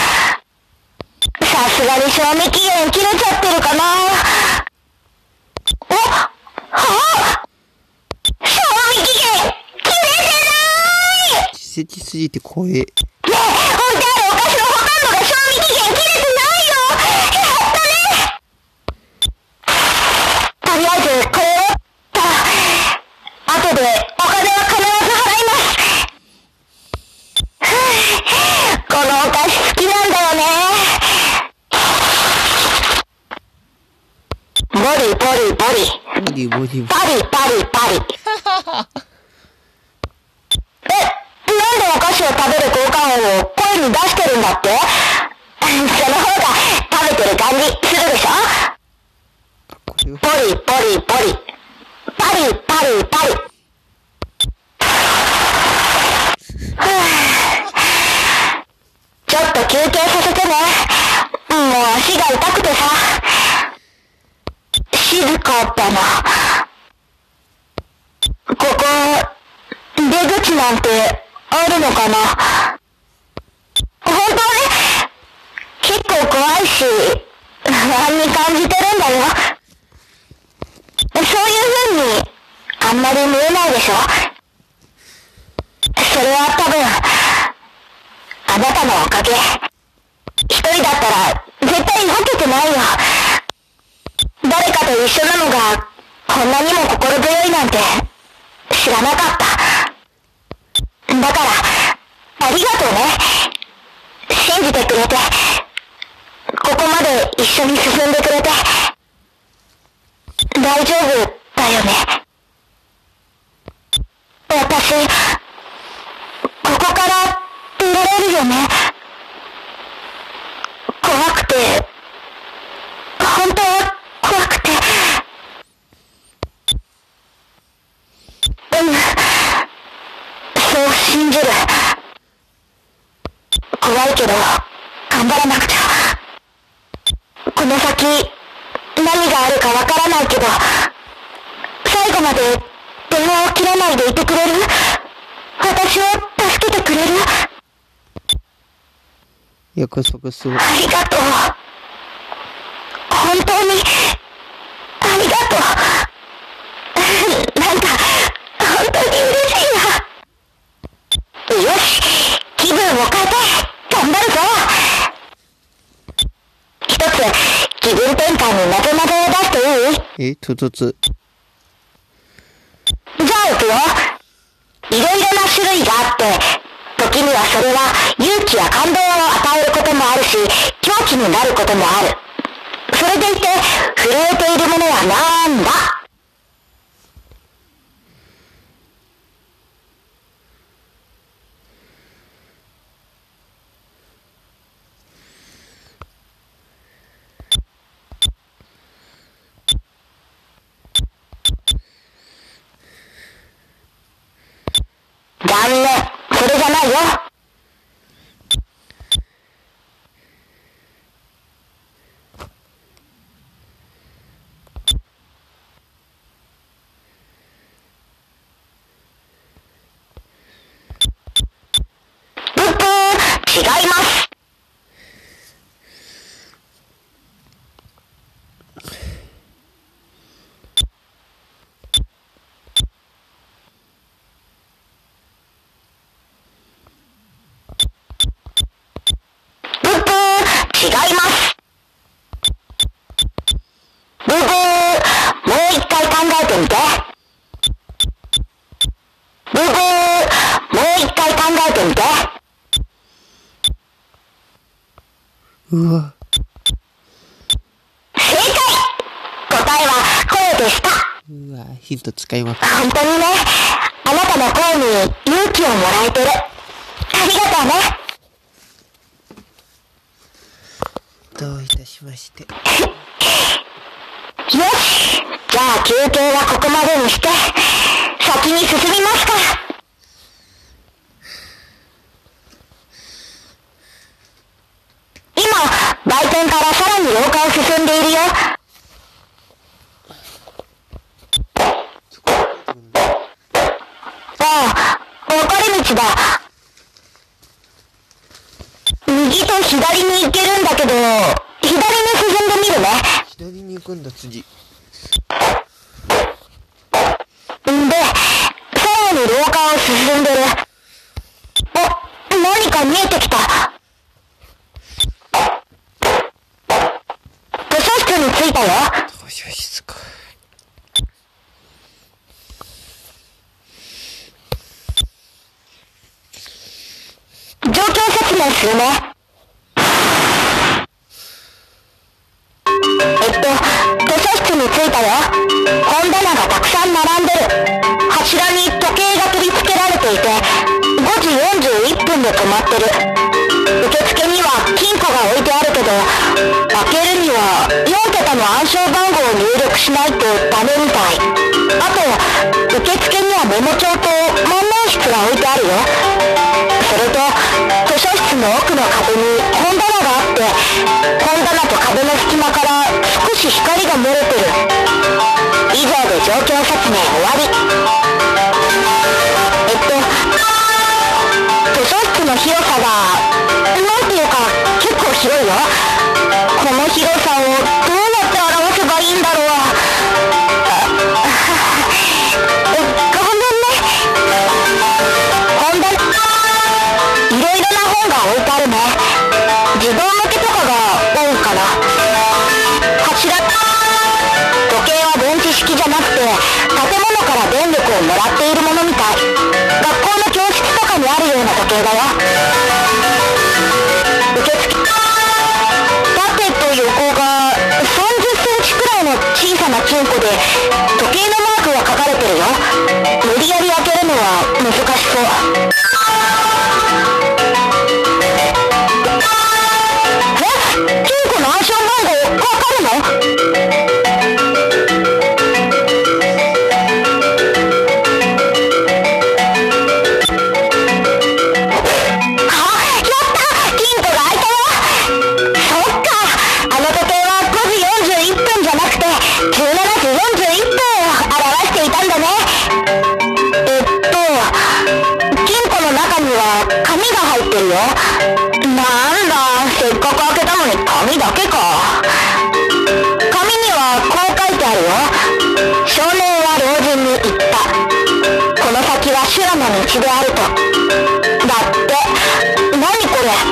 さすがに賞味期限切れちゃってるかな。お、はあ、賞味期限切れてない。 奇跡すぎて怖え。 ねえ、置いてあるお菓子のほとんどが賞味期限切れてないよ。やったね。とりあえずこれをと、後でお金は必ず払います。このお菓子好きなんだよね。ボリボリボリボリボリボリ。 パリパリパリ。え、なんでお菓子を食べる効果音を声に出してるんだって？その方が食べてる感じするでしょ？ これはポリポリポリパリパリパリ。ふぅ、ちょっと休憩させてね。もう足が痛くてさ。静かだな。ここ出口なんてあるのかな？本当ね、結構怖いし不安に感じてるんだよ。そういう風にあんまり見えないでしょ。それは多分あなたのおかげ。一人だったら絶対動けてないよ。誰かと一緒なのがこんなにも心強いなんて知らなかった。だからありがとうね。信じてくれて、ここまで一緒に進んでくれて。大丈夫だよね。私ここから出られるよね。怖くて、本当は怖くて。 る。怖いけど頑張らなくちゃ。この先何があるかわからないけど、最後まで電話を切らないでいてくれる？私を助けてくれる？ 約束する。 ありがとう。本当にありがとう。なんか本当に嬉しいな。よし、気分を変えて頑張るぞ。一つ気分転換になぞなぞを出していい？ え、とつつ。 じゃあ行くよ。いろいろな種類があって、時にはそれは勇気や感動を与えることもあるし、狂気になることもある。それでいて震えているものはなんだ？残念、それじゃないよ。ブッブー、違います。違います。ブーブー、もう一回考えてみて。ブーブー、もう一回考えてみて。 うわ。 正解！答えは声でした。 うわ、ヒント使います。 本当にね、あなたの声に勇気をもらえてる。ありがとうね。 どういたしまして。 よし、じゃあ休憩はここまでにして先に進みますか。今売店からさらに廊下を進んでいるよ。ああ、分かれ道だ。右と左に行けるんだけど、左に進んでみるね。 左に行くんだ、次。 んで、さらに廊下を進んでる。お、何か見えてきた。図書室に着いたよ。 図書室か。 状況説明するね。えっと、図書室に着いたよ。本棚がたくさん並んでる。柱に時計が取り付けられていて、ごじよんじゅういっぷんで止まってる。受付には金庫が置いてあるけど、開けるにはよんけたの暗証番号を入力しないとダメみたい。あと、受付にはメモ帳と万年筆が置いてあるよ。それと、図書室の奥の壁に本棚があって、本棚と壁の隙間から少し光が漏れてる。以上で状況説明終わり。えっと、図書室の広さが、なんていうか結構広いよ。この広さをどうやって表せばいいんだろう。ごめんね。本棚、いろいろな本が置いてあるね。児童向けとかが多いかな。柱、時計は電池式じゃなくて建物から電力をもらっているものみたい。学校の教室とかにあるような時計だよ。受付、縦と横がさんじゅっセンチくらいの小さな金庫で時計のマークが書かれてるよ。無理やり開けるのは難しそう。え、金庫の暗証番号わかるの？ 紙が入ってるよ。なんだ、せっかく開けたのに紙だけか。紙にはこう書いてあるよ。少年は老人に言った。この先は修羅の道であると。だって。何これ。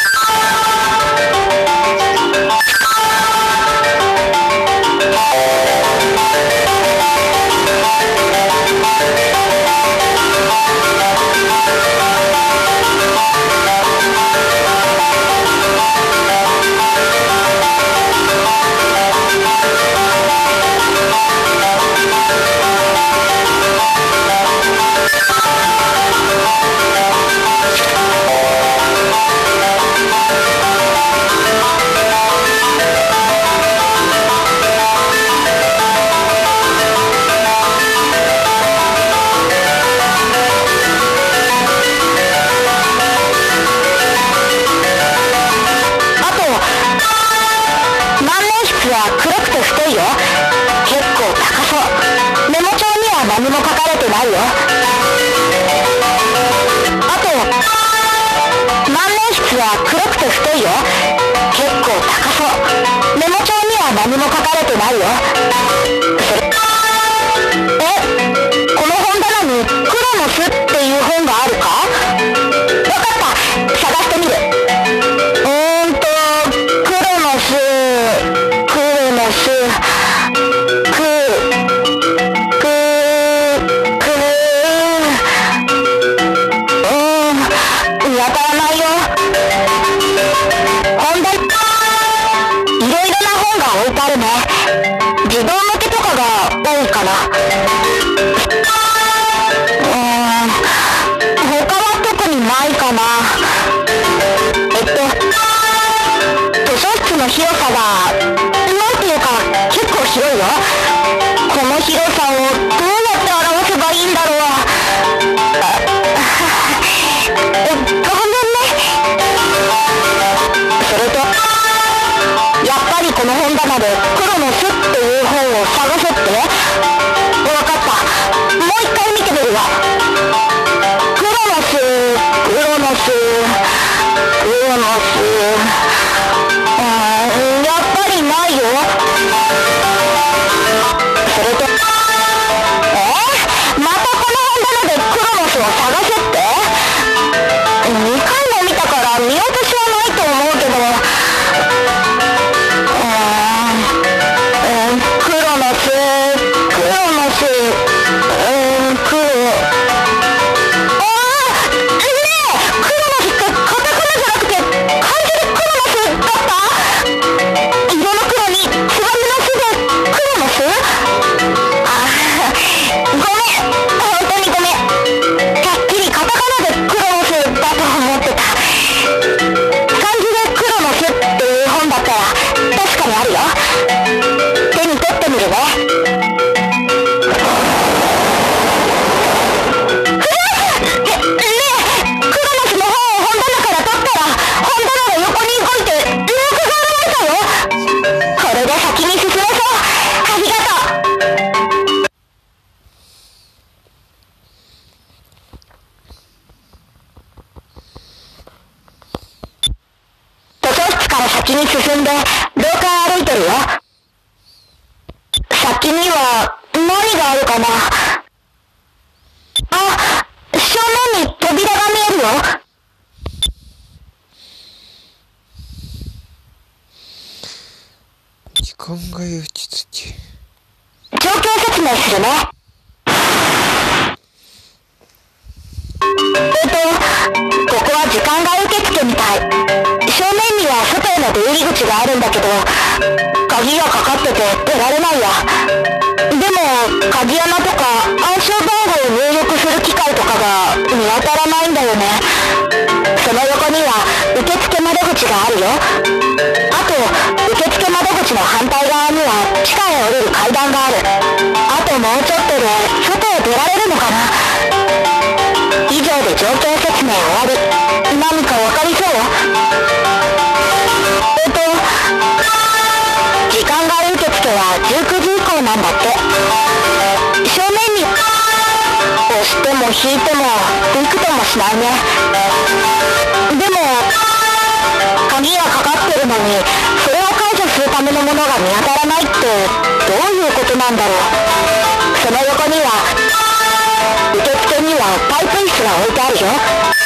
何も書かれてないよ。あと万年筆は黒くて太いよ。結構高そう。メモ帳には何も書かれてないよ。それえこの本棚にクロノスっていう本があるか。わかった、探してみる。うーんとクロノスクロノスク児童向けとかが多いかな。うーん他は特にないかな。えっと図書室の広さがなんていうか結構広いよ。この広さをどうやって表せばいいんだろう。えごめんね。それとやっぱりこの本棚でクロノスっていう本を探せって。わかった、もう一回見てみるよ。クロノスクロノスクロノスうーんやっぱりないよ。それとえまたこの本棚でクロノスを探せって。にかいも見たから見落としはないと思うけど。クロノスクロノスうーんクロあーねえクロノスってカタカナじゃなくて漢字でクロノスだった。色の黒にツバメの巣でクロノス。あーごめん、本当にごめん。てっきりカタカナでクロノスだと思ってた。漢字でクロノスっていう本だったら確かにあるよ。手に取ってみるね。ねえクロノスの本を本棚から取ったら本棚が横に動いてルークが現れたよ。これで先に進めそう。ありがとう。図書室から先に進んで廊下を歩いてるよ。先には何があるかな。あ、正面に扉が見えるよ。 時間が落ち着き。 状況説明するね。えっとここは時間外受付みたい。正面には外への出入り口があるんだけど鍵がかかってて出られないや。でも鍵穴とか暗証番号を入力する機械とかが見当たらないんだよね。その横には受付窓口があるよ。あと受付窓口の反対側には地下へ降りる階段がある。あともうちょっとで外へ出られるのかな。以上で状況説明終わり。何かわかりそう？えっと時間外受付はじゅうくじ以降なんだって。正面に押しても引いてもびくともしないね。 なんだろう。その横には受付にはパイプ椅子が置いてあるよ。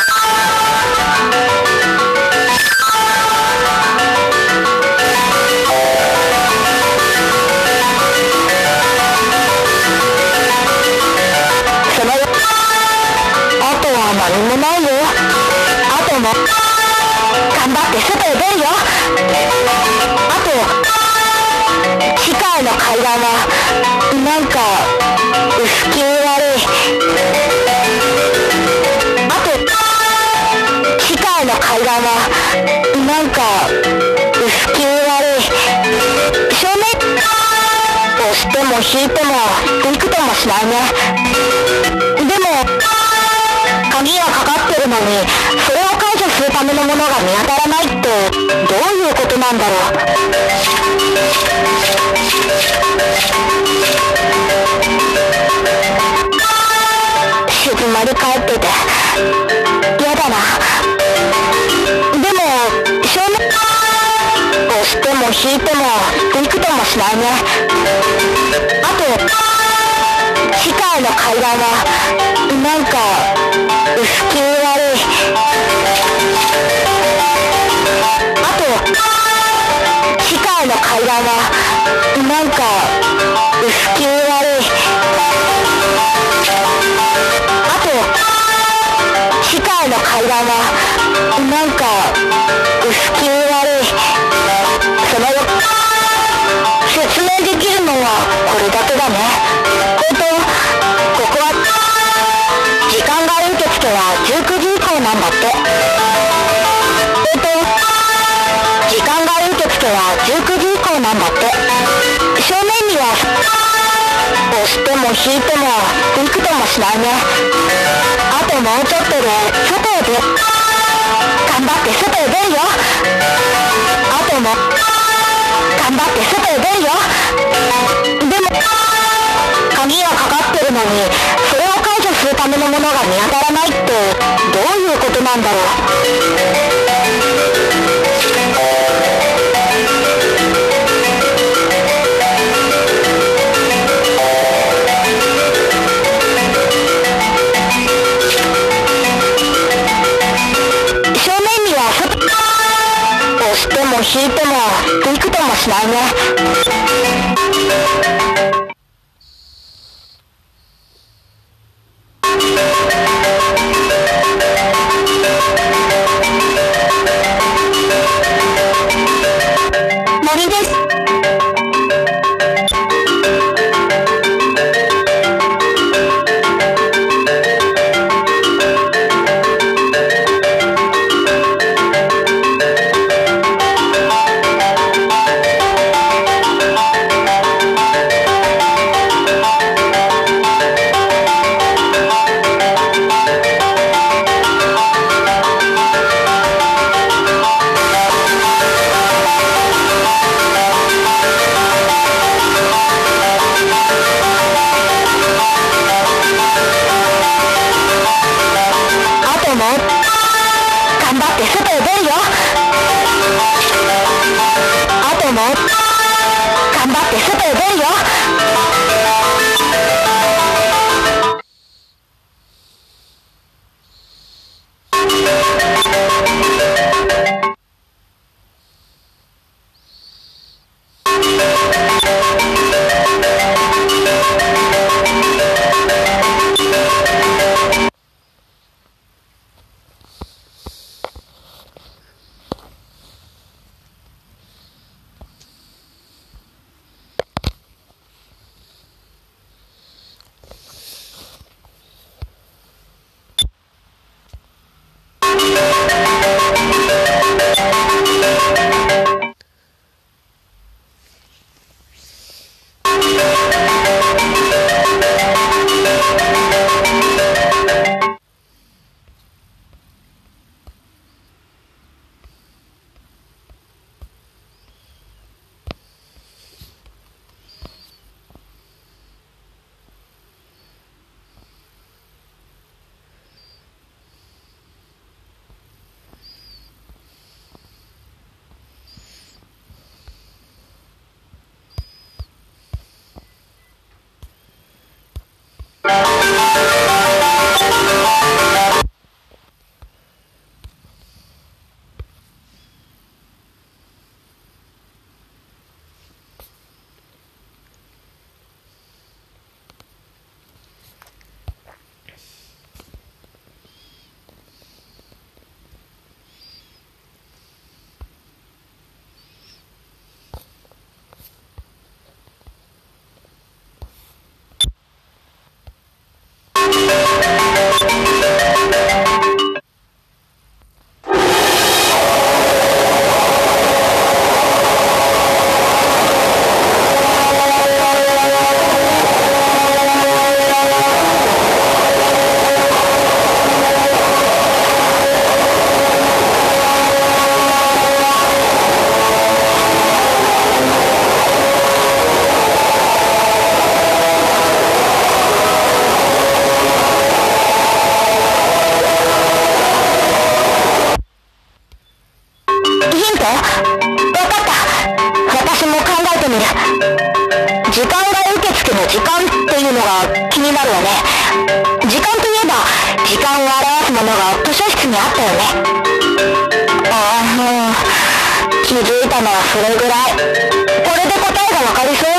その横あとは何もないよ。あとも頑張って外へ出るよ。あと地下への階段はなんか薄気味悪い。あと地下への階段はなんか薄気味悪い。照明押しても引いてもびくともしないね。でも鍵がかかってるのにそれを解除するためのものが見当たらないってどういうことなんだろう。静まり返ってて嫌だな。でも照明押しても引いてもびくともしないね。あと地下への階段はなんか薄気味悪い。あと地下への階段はなんか薄気味悪い。あと地下への階段はなんか薄気味悪い。その説明できるのはこれだけだね。えっとここは時間外受付はじゅうくじ以降なんだって。えっと時間外受付はじゅうくじ以降なんだって。正面には押しても引いてもびくともしないね。あともうちょっとで外へ出頑張って外へ出るよ。あとも頑張って外へ出るよ。でも鍵がかかってるのにそれを解除するためのものが見当たらないってどういうことなんだろう。正面には押しても引いてもびくともしないね。森です。頑張って外へ出るよ。あとも頑張って外へ出るよ。 ね。時間といえば、時間を表すものが図書室にあったよね。ああ、気づいたのはそれぐらい。これで答えがわかりそう？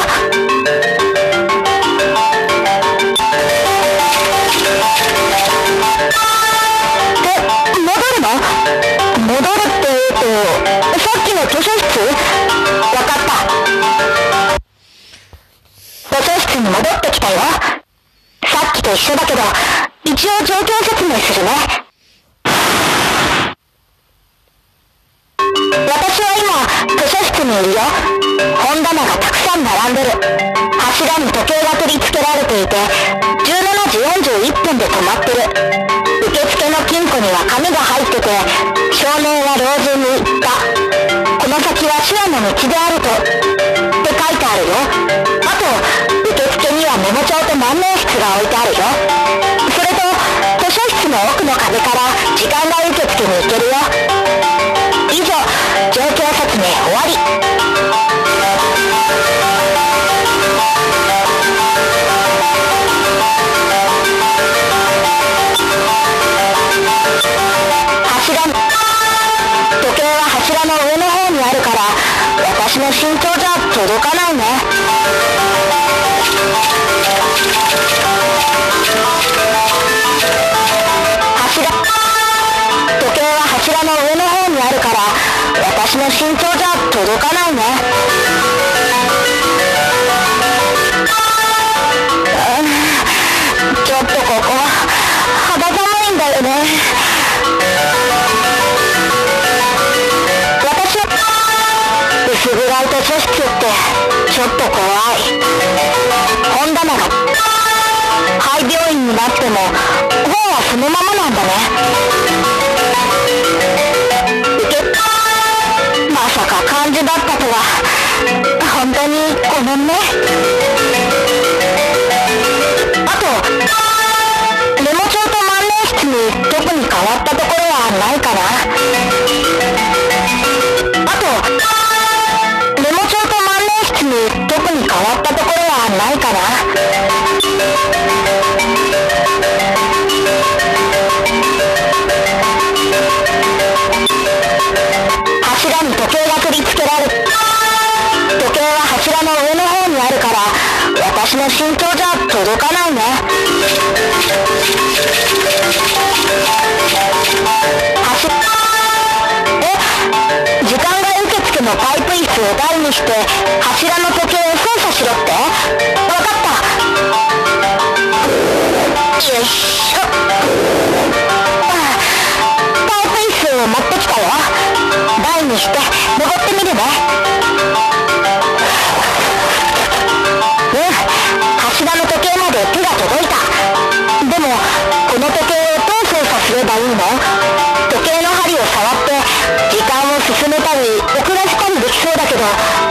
で、戻るの？戻るって言うと、さっきの図書室？わかった。図書室に戻ってきたよ。さっきと一緒だけど、一応状況説明するね。私は今、図書室にいるよ。本棚がたくさん並んでる。柱に時計が取り付けられていて、じゅうしちじよんじゅういっぷんで止まってる。受付の金庫には紙が入ってて、少年は老人に言った。この先は修羅の道であると。って書いてあるよ。あと、受付にはメモ帳と万年筆が置いてあるよ。それと、図書室の奥の壁から時間外受付に行けるよ。以上、状況説明終わり。柱に、時計は柱の上の方にあるから、私の身長じゃ届かないね。柱、時計は柱の上の方にあるから、私の身長じゃ届かないね。うん、ちょっとここ肌寒いんだよね。私は薄暗い図書室ってちょっと怖い。本棚が廃病院になっても本はそのままなんだね。受けまさか漢字だったとは。本当にごめんね。あと、メモ帳と万年筆に特に変わったところはないかな。あと、メモ帳と万年筆に特に変わったところはないかな。柱に時計が取り付けられ、時計は柱の上の方にあるから、私の身長じゃ届かないね。柱、え、時間外受付のパイプ椅子を台にして柱の時計を操作しろって？わかった。よいしょ。パイプ椅子を持ってきたよ。台にして登ってみるね。うん、柱の時計まで手が届いた。でも、この時計をどう操作すればいいの？時計の針を触って時間を進めたり遅らせたりできそうだけど。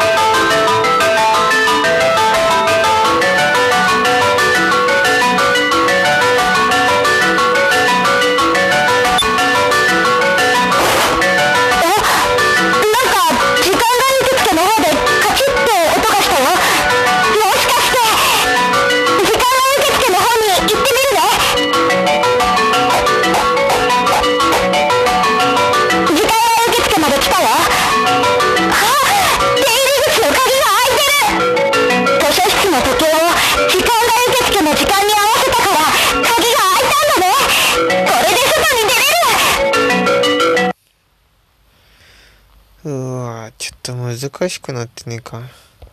ちょっと難しくなってねえか。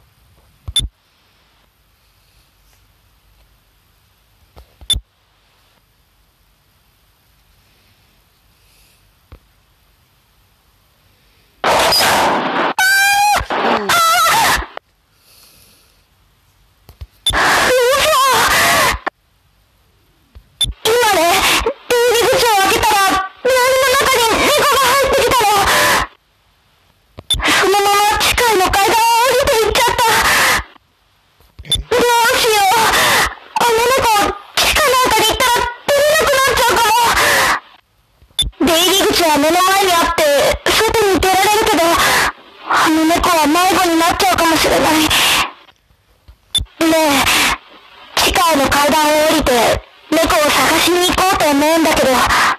目の前にあって外に出られるけど、あの猫は迷子になっちゃうかもしれない。ねえ、近階の階段を降りて猫を探しに行こうと思うんだけど。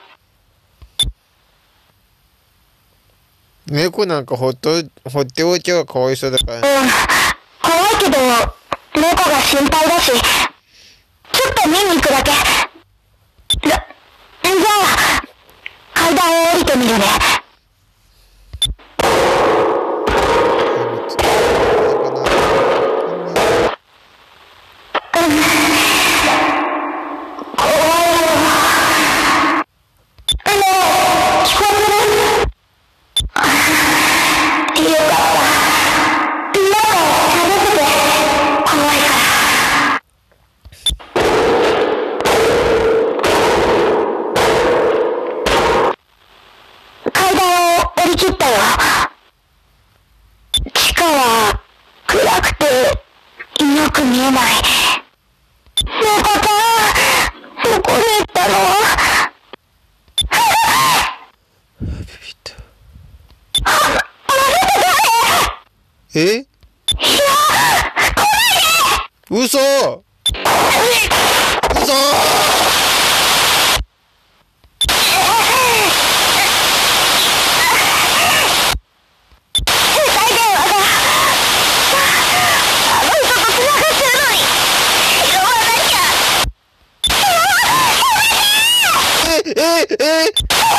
猫なんかほっと、ほっておいちゃうかわいそうだから。 うん。怖いけど、猫が心配だし、ちょっと見に行くだけ。じゃ、じゃあ、階段を降りてみるね。 え？嘘！嘘！えええ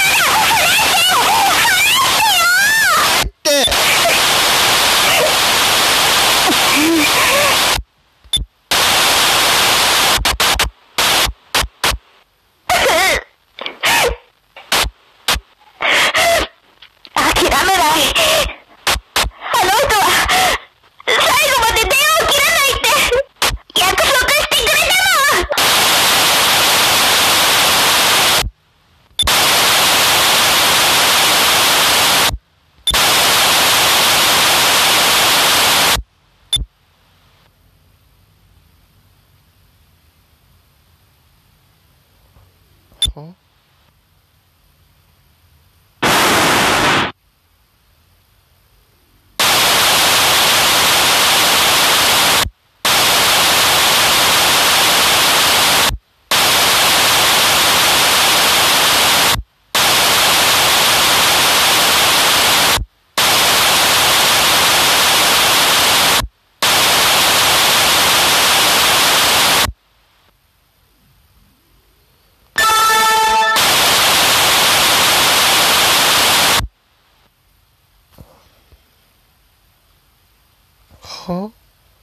は？は？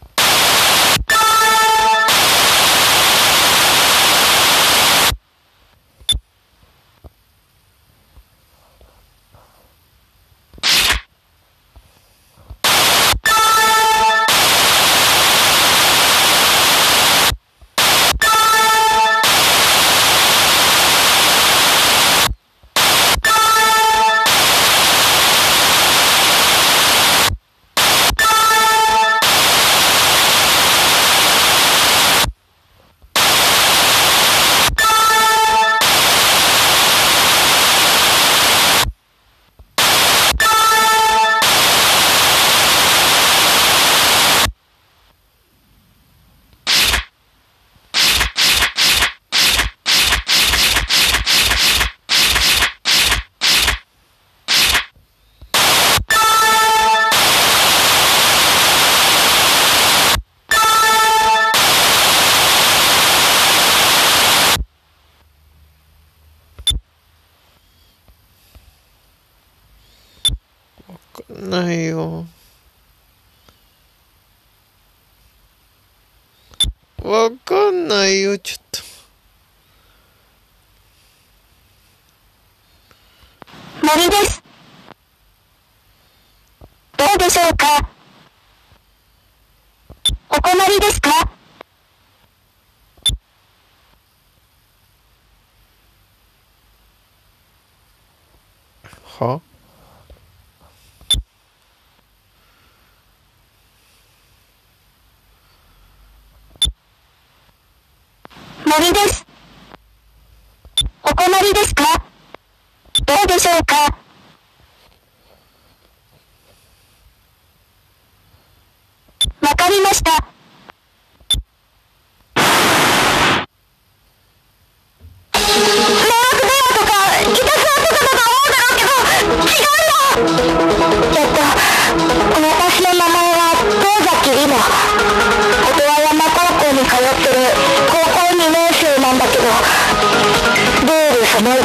ないよ。わかんないよ、ちょっと。 森です。どうでしょうか？お困りですか？ は？ 森です。お困りですか？どうでしょうか？わかりました。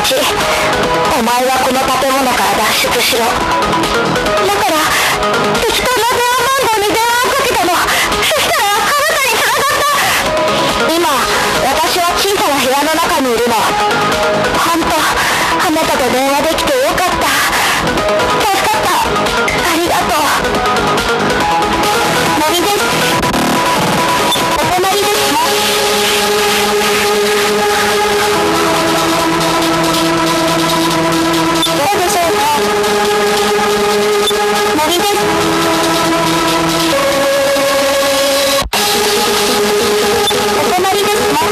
ち、お前はこの建物から脱出しろ。だから適当な電話番号に電話をかけたの。そしたらあなたにつながった。今私は小さな部屋の中にいるの。ほんとあなたと電話できてよかった。助かった。ありがとう。森です。お隣ですか？どうでしょうか？森です。お隣ですか？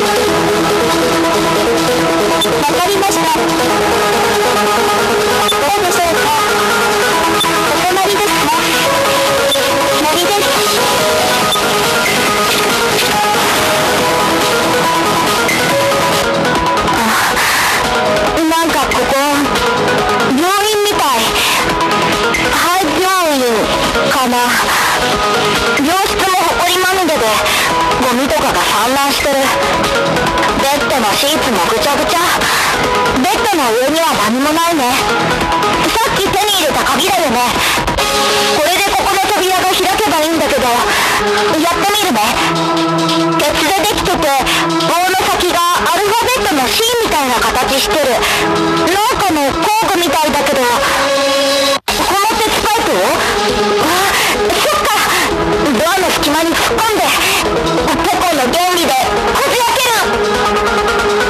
わかりました。どうでしょうか？お隣ですか？森です。なんかここ病院みたい。廃病院かな。病室も埃まみれでゴミとかが散乱してる。ベッドのシーツもぐちゃぐちゃ。ベッドの上には何もないね。さっき手に入れた鍵だよね。これでここの扉が開けばいいんだけど、やってみるね。鉄でできてて棒の先がアルファベットの C みたいな形してる。なんかの工具みたいだけど、この鉄パイプを、あ、そっか。ドアの隙間に突っ込んでポコの原理でこじ開ける。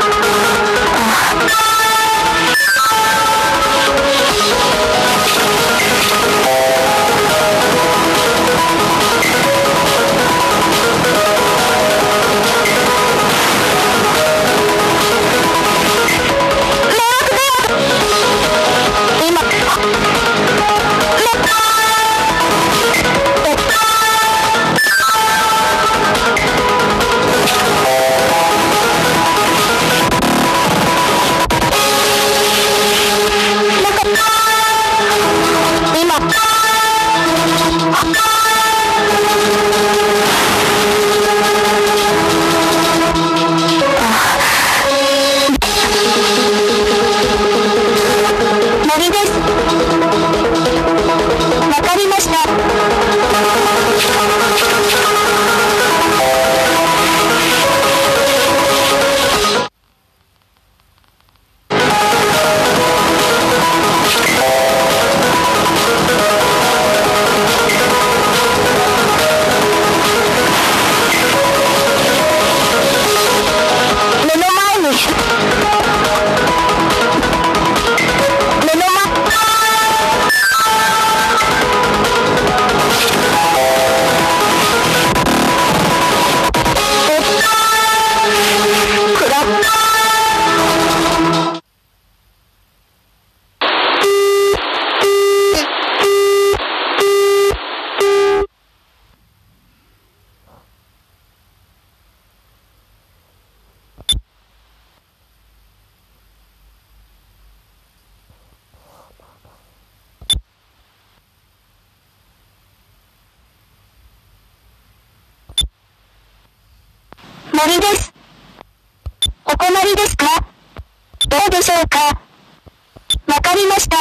森です。お困りですか？どうでしょうか？わかりました。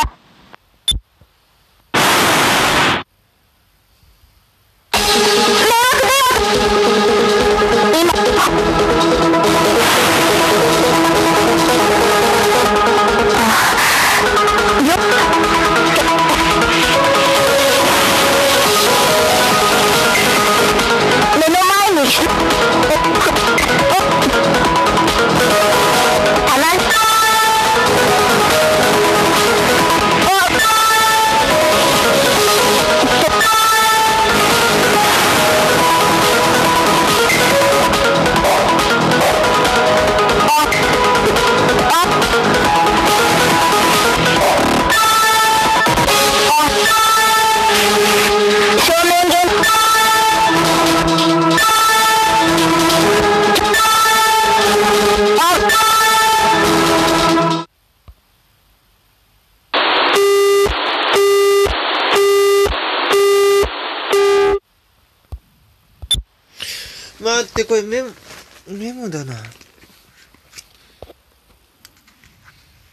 待って、これメモ、メモだな。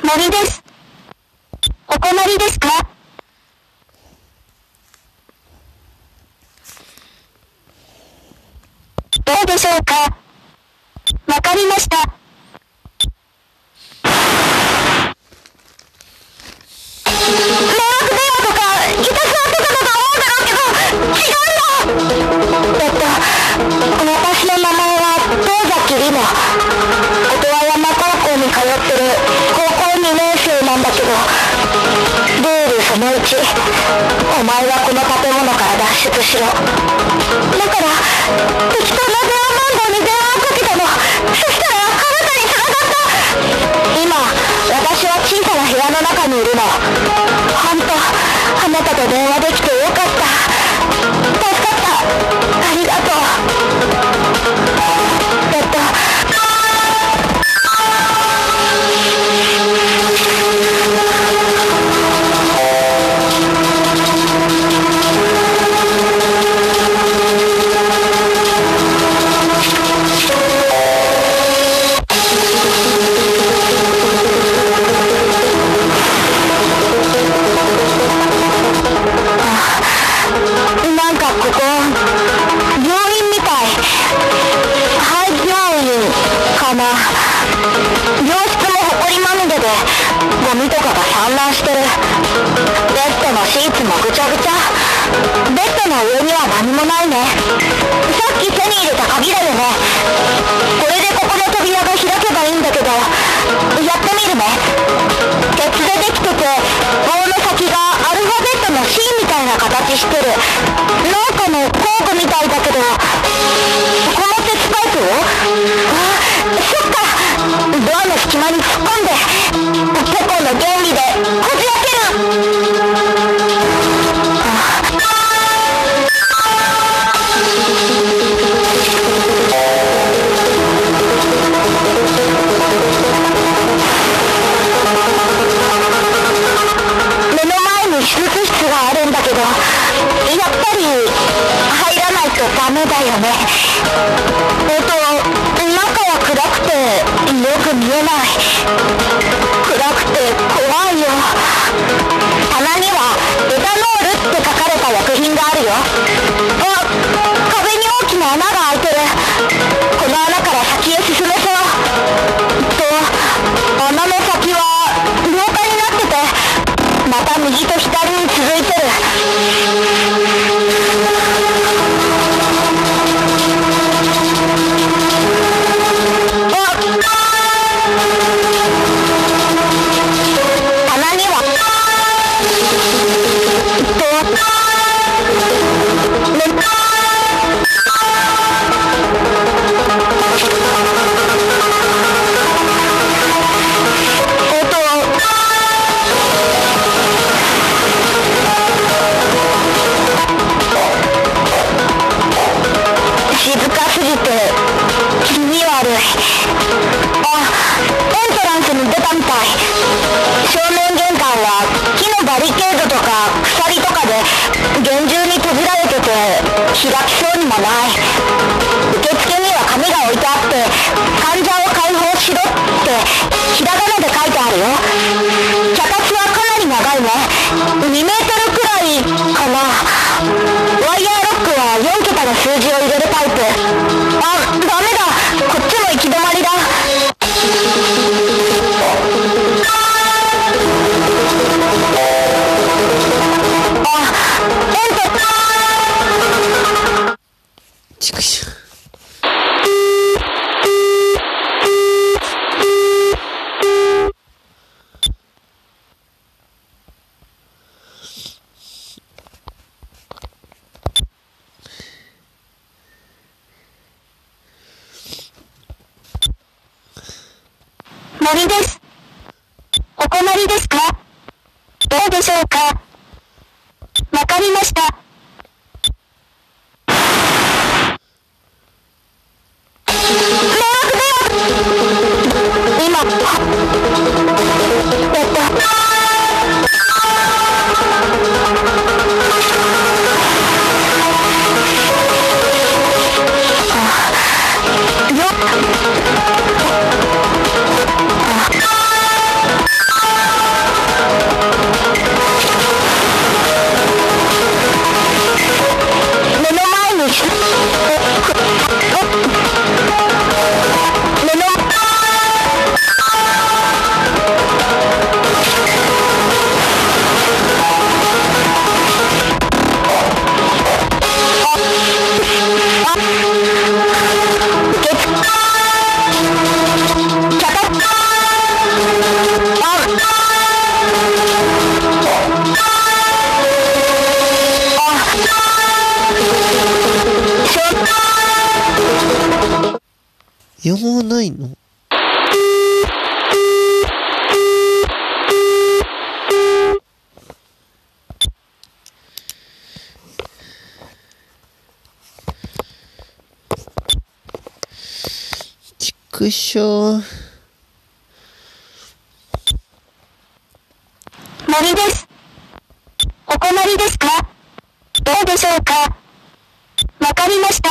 森です。お困りですか？どうでしょうか？わかりました。迷惑電話とか、いたずらとかだと思うんだろうけど、違うんだ！えっと、私の名前は東崎里乃。音羽山高校に通ってる高校にねん生なんだけど、ルールそのいち、お前はこの建物から脱出しろ。だから適当な電話番号に電話をかけたの。そしたらあなたに繋がった。今私は小さな部屋の中にいるの。ほんとあなたと電話できてよかった。助かった。ありがとう。えっとなんかここ病院みたい。廃病院かな。病室も埃まみれでゴミとかが散乱してる。ベッドのシーツもぐちゃぐちゃ。ベッドの上には何もないね。さっき手に入れた鍵だよね。これでここの扉が開けばいいんだけど、やってみるね。鉄でできてて棒の先がアルファベットの C みたいな形してる。なんかの工具みたいだけど、この鉄パイプを、あ、そっか。ドアの隙間に突っ込んでテコの原理でこじ開ける。目の前に手術室があるんだけど、やっぱり入らないとダメだよね。えっと中は暗くてよく見えない。暗くて怖いよ。棚にはエタノールって書かれた薬品があるよ。あ、壁に大きな穴が開いてる。この穴から先へ進めそう。と穴の先は廊下になってて、また右と左に続いてる。棚には静かすぎて気味悪い。あ、エントランスに出たみたい。正面玄関は木のバリケードとか鎖とかで厳重に閉じられてて開きそうにもない。受付には紙が置いてあって、患者を解放しろってひらがなで書いてあるよ。脚立はかなり長いね。にメートルくらいかな。ワイヤーロックはよんけたの数字を入れるタイプ。あ、ダメだ。こっちも行き止まりだ。あ、エントちくしょう。 森です。お困りですか？どうでしょうか？わかりました。迷惑電話。今、えっと、よっ。 電話ないの？ちくしょう。 森です。お困りですか？どうでしょうか？わかりました。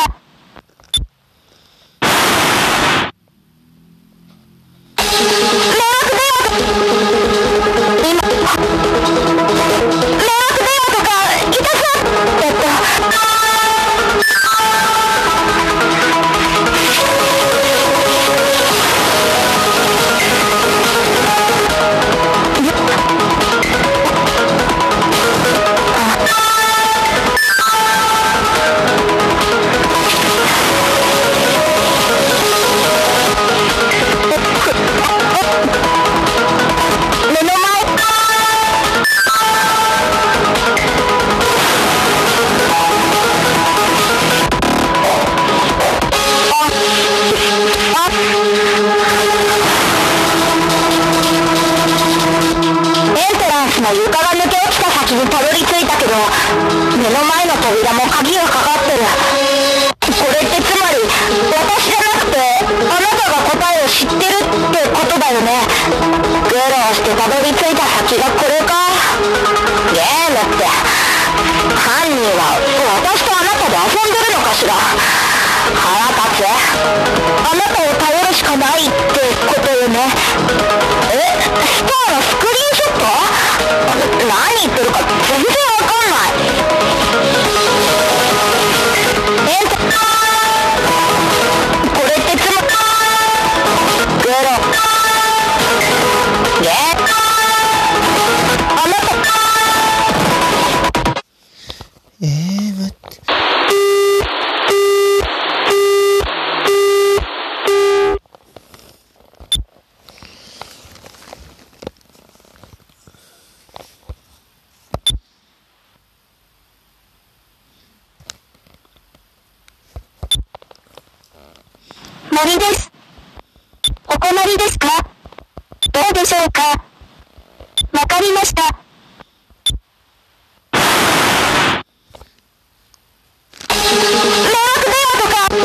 床が抜け落ちた先にたどり着いたけど、目の前の扉も鍵がかかってる。これってつまり、私じゃなくてあなたが答えを知ってるってことだよね。グロをしてたどり着いた先がこれか。ゲームって、犯人は私とあなたで遊んでるのかしら。腹立つ。あなたを頼るしかないってことよね。え、スターのスクリーンショット？何言ってるか全然わかんない。えっとこれってつまグロゲあなたえー、待って。 森です。お困りですか？どうでしょうか？わかりました。迷惑電話とか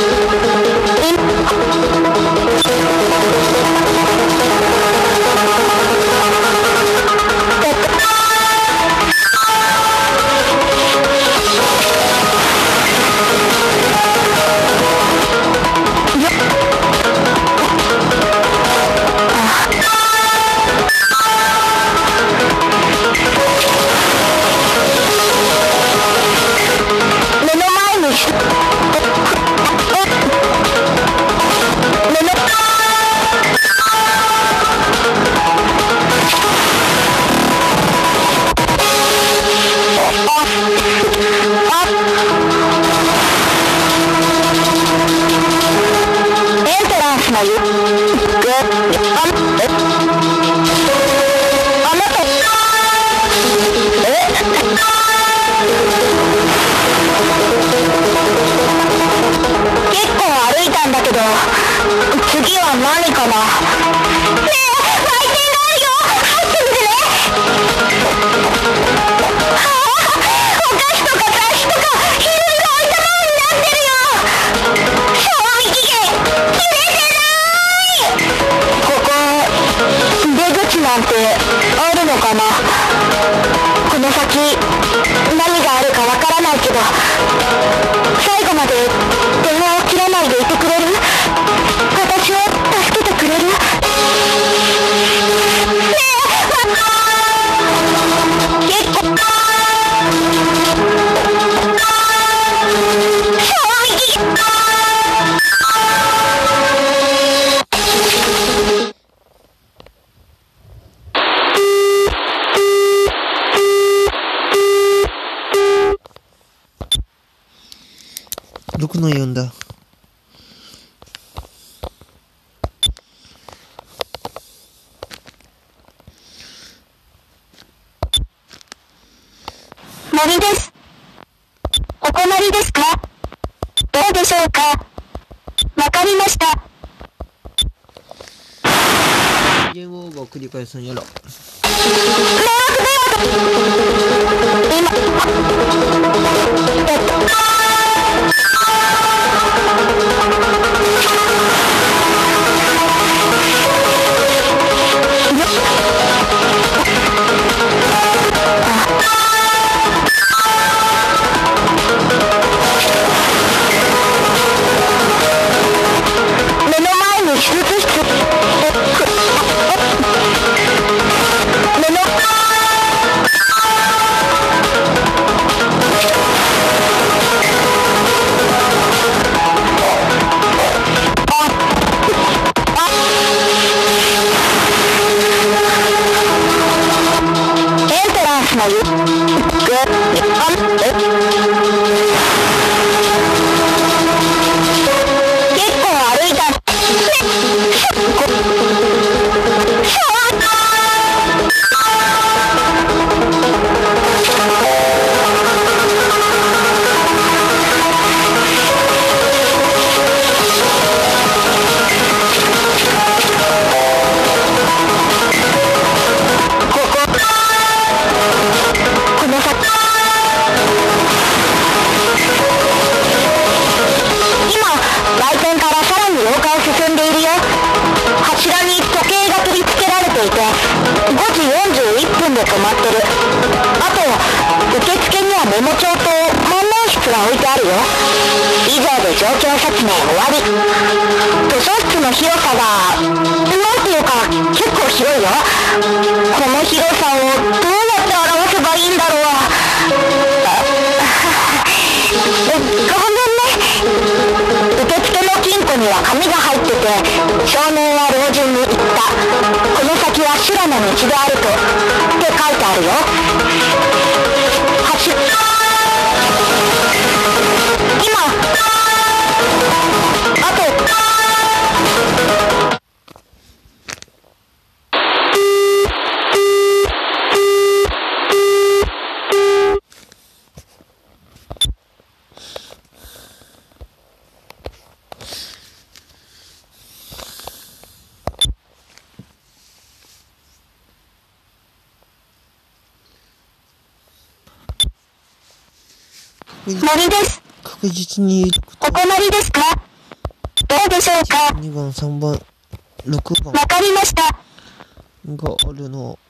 次は何かな。ねえ、売店があるよ。入ってみてね。はあ、お菓子とか雑誌とかいろいろ置いたままになってるよ。賞味期限切れてない。ここ出口なんてあるのかな。この先何があるかわからないけど、最後まで電話を切らないでいてくれる？私を助けてくれる？ねえ、結構衝撃どこの読んだ？ 森です。お困りですか？どうでしょうか？わかりました。 ゲームオーバーを繰り返すんやろ。 目の前に手術室、目のエントランスのゆぐあえ結構歩いた。この先今来店からさらに廊下を進んでいるよ。柱に時計が取り付けられていてごじよんじゅういっぷんで止まってる。あと受付にはメモ帳と万年筆が置いてあるよ。以上で状況説明終わり。図書室の広さがなんていうか結構広いよ。この広さをどうやって表せばいいんだろう。ごめんね。受付の金庫には紙が入ってて、少年は老人に言った。この先は修羅の道であるとって書いてあるよ。走今あと森です。 確実にお困りですか？どうでしょうか？ にばん、さんばん、ろくばんわかりました。 があるの。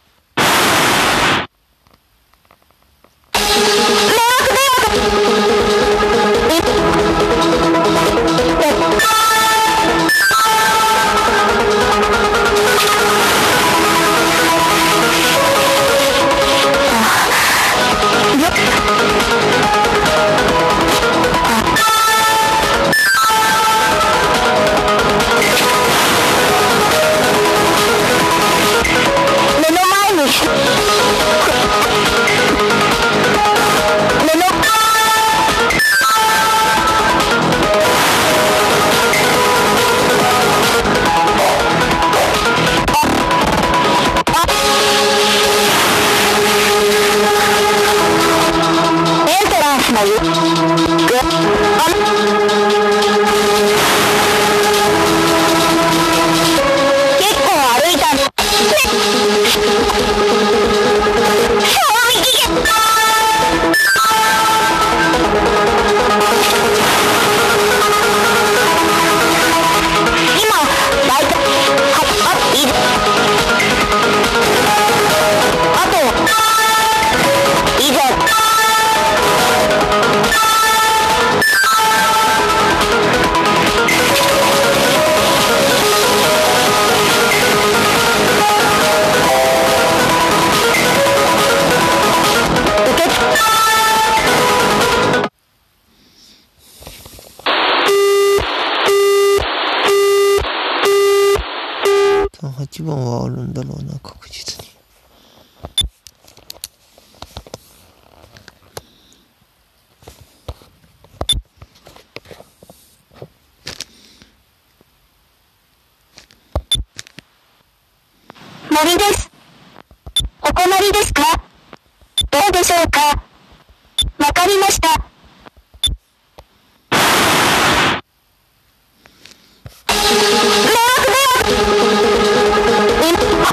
目の前に目のエントランスのゆぐあ結構歩いたね。今大体はあいるあと以上受けはちばんはあるんだろうな、確実に。 森です。お困りですか？どうでしょうか？わかりました。迷惑迷惑。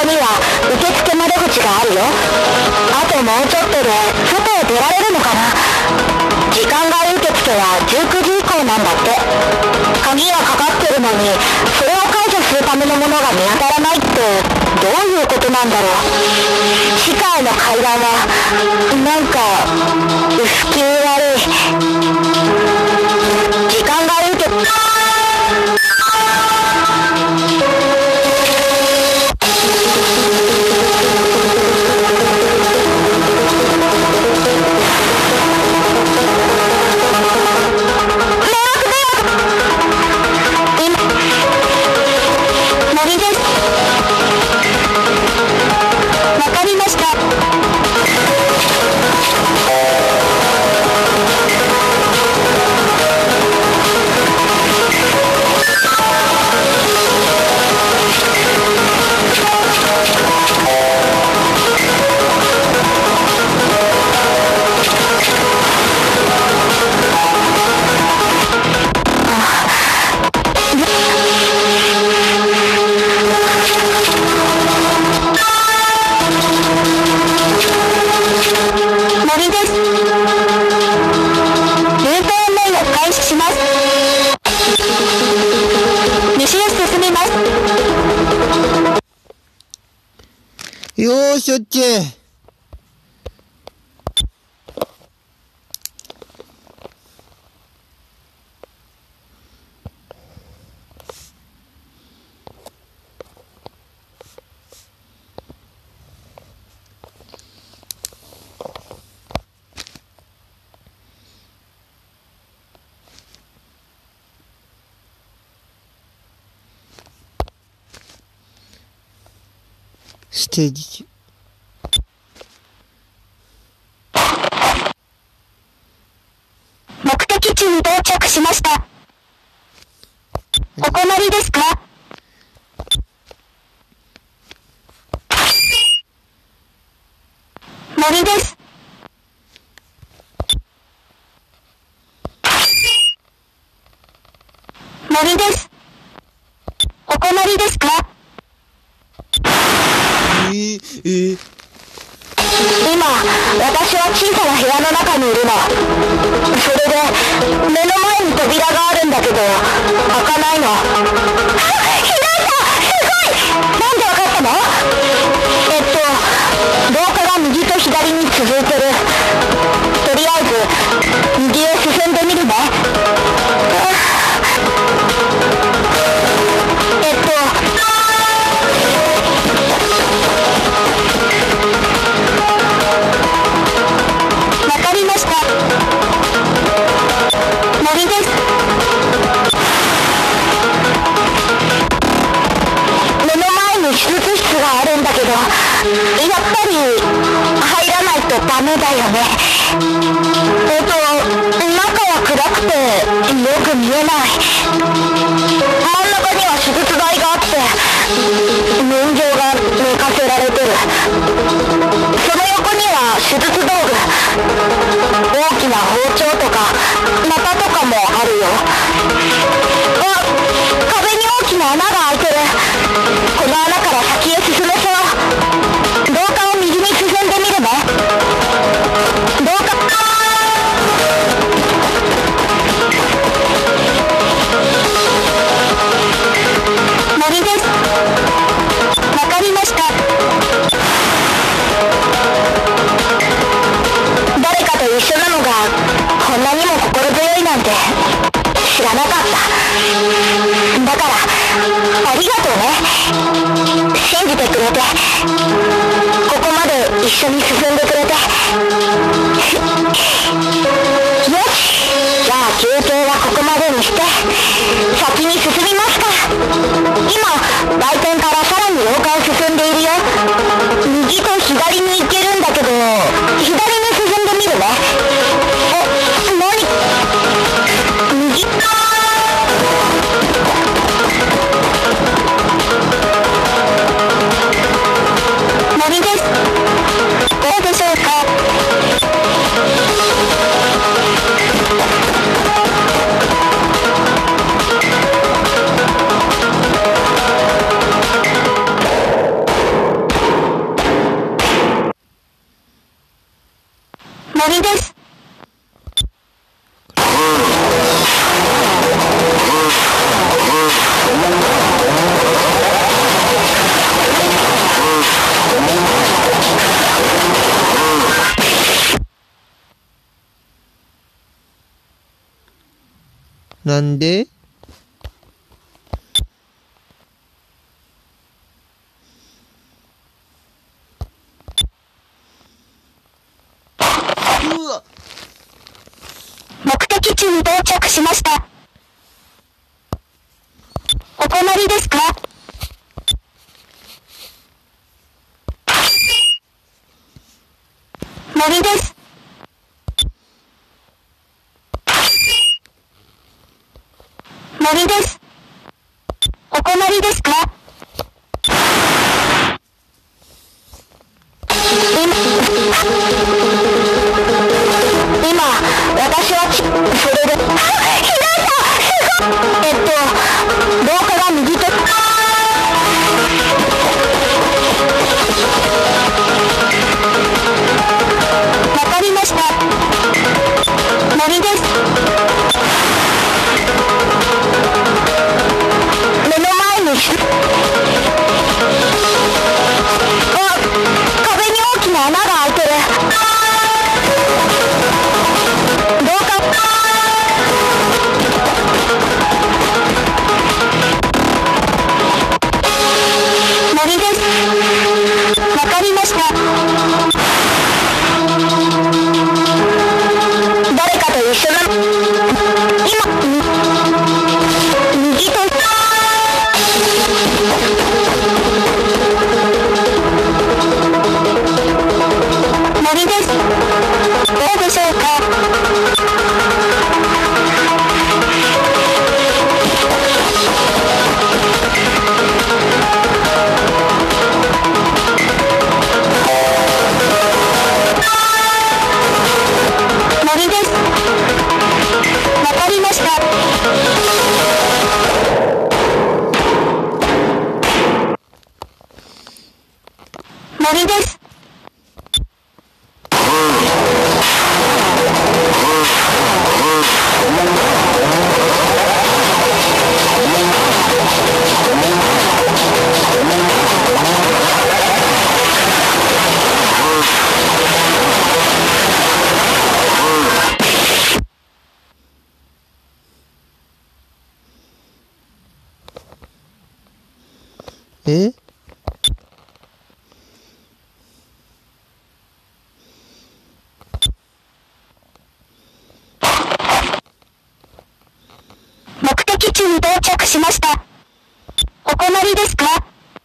には受付窓口があるよ。あともうちょっとで外へ出られるのかな。時間外受付はじゅうくじ以降なんだって。鍵がかかってるのにそれを解除するためのものが見当たらないってどういうことなんだろう。地下への階段はなんか薄気味悪い。時間外受付よーし、オッケー。ステージ目的地に到着しました。お困りですか？森です。森です。お困りですか？ えー、えー、 今、私は小さな部屋の中にいるの。それで、目の前に扉があるんだけど、開かないの。あ、開いた！すごい！なんでわかったの？えっと、廊下が右と左に続いてる。とりあえず、右へ進んでみるね。えっと、わかりました。森です。目の前に手術室があるんだけど、やっぱり入らないとダメだよね。えっと、中は暗くてよく見えない。真ん中には手術台があって、人形が寝かせられてる。その横には手術道具、大きな包丁とかナタとかもあるよ。あ、壁に大きな穴が開いてる。この穴から先へ進めそう。廊下を右に進んでみるね。廊下森です。わかりました。誰かと一緒なのがこんなにも心強いなんて知らなかった。だからありがとうね。信じてくれて、ここまで一緒に進んでくれて。よし、じゃあ休憩はここまでにして先に進みますか。今売店からさらに廊下を進んでいるよ。右と左に行けるんだけど、左に進んでみるね。え、何？右？森です。どうでしょうか？ 森です。 なんで？うわ！ 目的地に到着しました。お困りですか？森です。森です。お困りですか？今、今、私はち、それで、あ、開いた！すごい！えっと、廊下が右手。わかりました。森です。目の前に、あ、壁に大きな穴が開いてる。廊下。森です。わかりました。誰かと一緒だ。今、み、右と。森です。どうでしょうか。森です。わかりました。森です。 え？ 目的地に到着しました。お困りですか？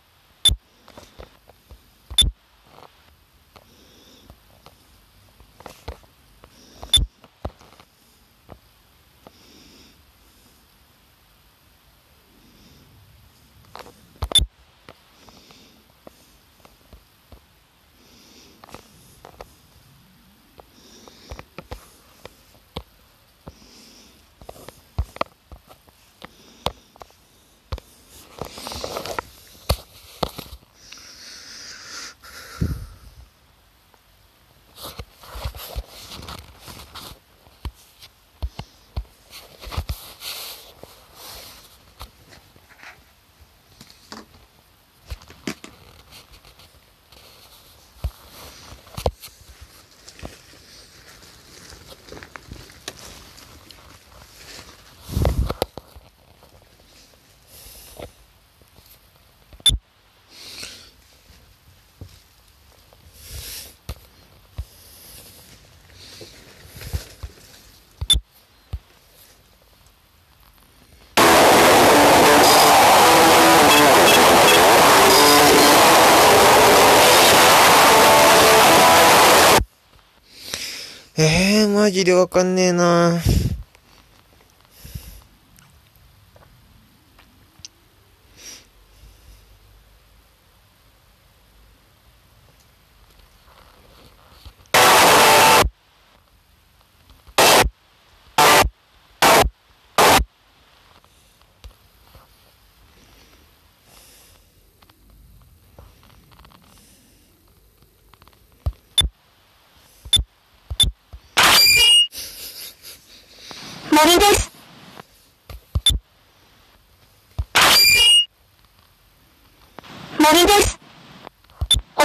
えー、マジでわかんねえな。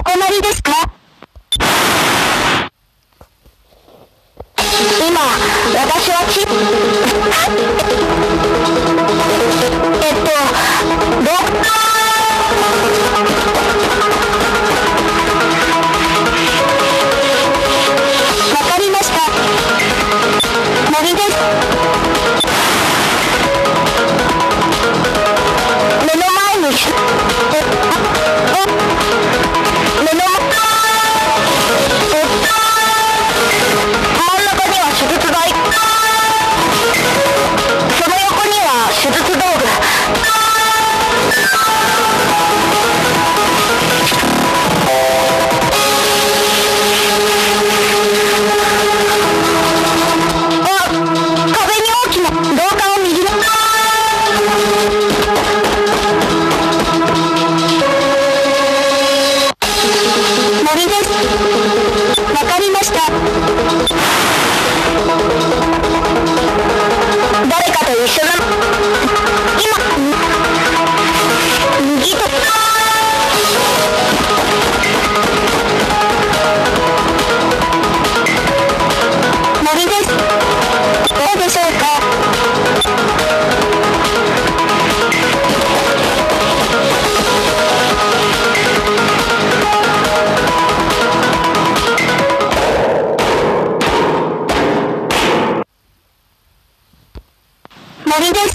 困りですか？今、私はち、えっと、ど、わかりました。森です。目の前に、え、え、目の前、え、真ん中には手術台。その横には手術道具。あ、壁に大きな廊下を右に。森です。わかりました。誰かと一緒なの。今、右と。森です。どうでしょうか。森です。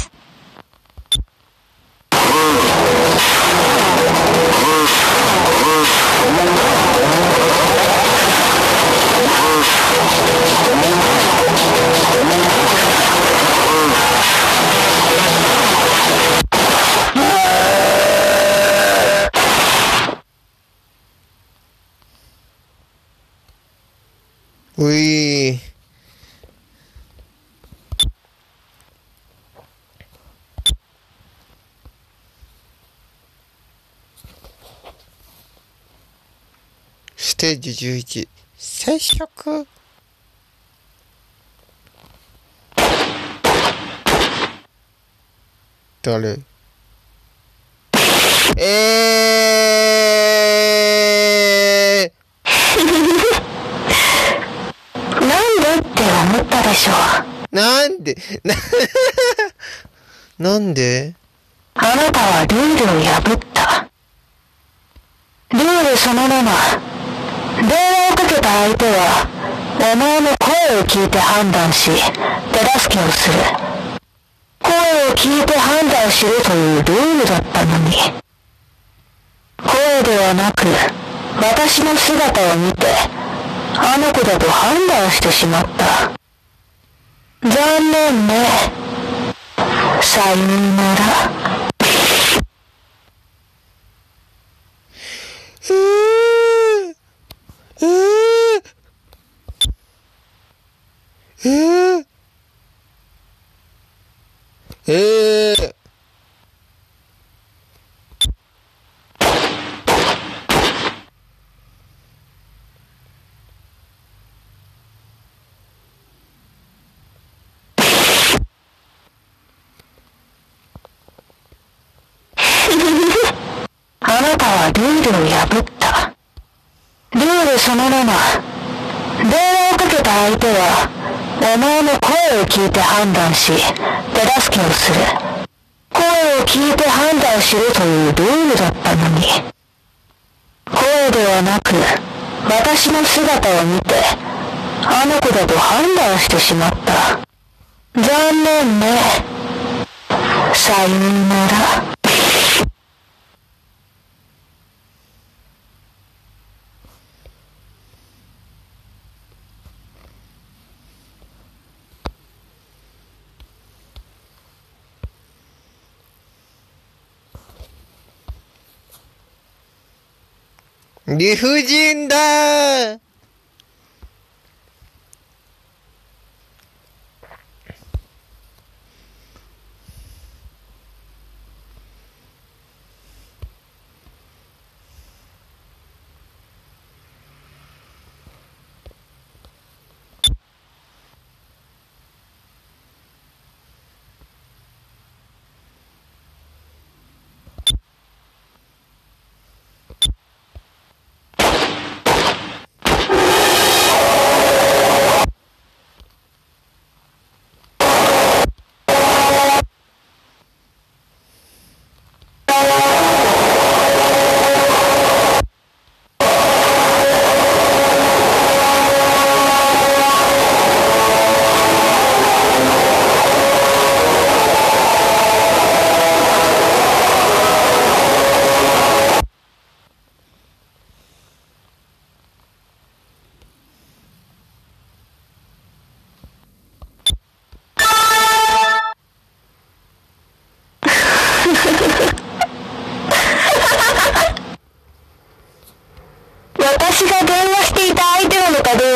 うい。ステージじゅういち、接触。誰？えーなんでって思ったでしょう。 なんでな、なんであなたはルールを破った。ルールそのまま。電話をかけた相手は、お前の声を聞いて判断し、手助けをする。声を聞いて判断しろというルールだったのに。声ではなく、私の姿を見て、あの子だと判断してしまった。残念ね。さようなら。 うーうーえーえーあなたはルールを破った。ルールそのまま。電話をかけた相手は、お前の声を聞いて判断し、手助けをする。声を聞いて判断しろというルールだったのに。声ではなく、私の姿を見て、あの子だと判断してしまった。残念ね。さようなら。 理不尽だー。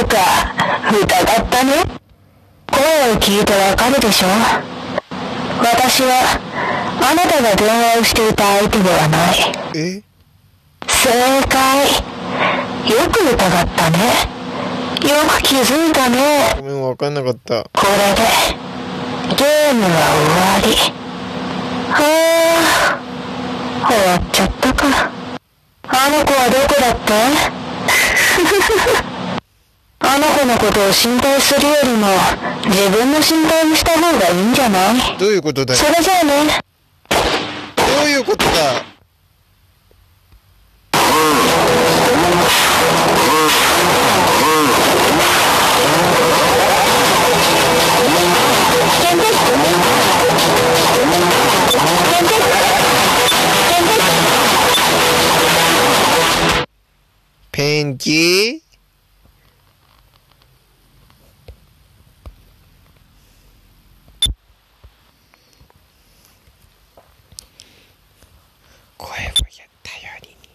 るか疑ったね。声を聞いてわかるでしょ。私はあなたが電話をしていた相手ではない。 え？ 正解。よく疑ったね。よく気づいたね。 ごめん、わかんなかった。 これでゲームは終わり。はあ、終わっちゃったか。あの子はどこだってあの子のことを心配するよりも自分の心配にした方がいいんじゃない？ どういうことだよ。 それじゃあね。 どういうことだ。ペンキ？声をやったよりに。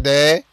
で。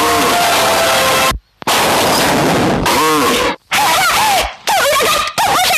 扉が閉ざされて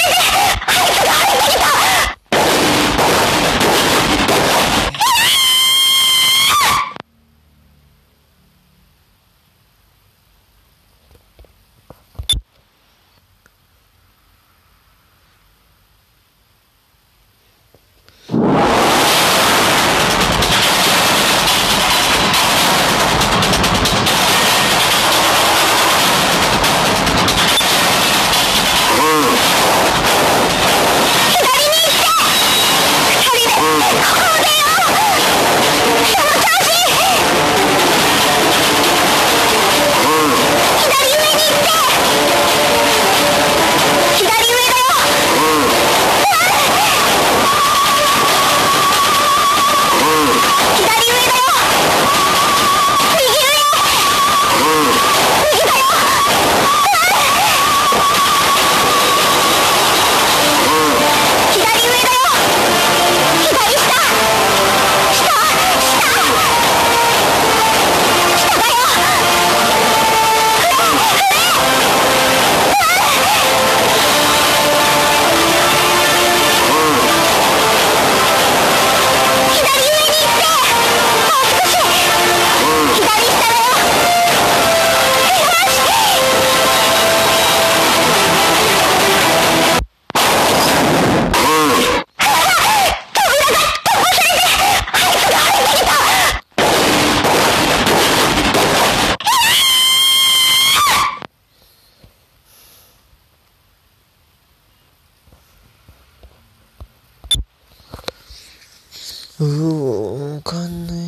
うーん、わかんない。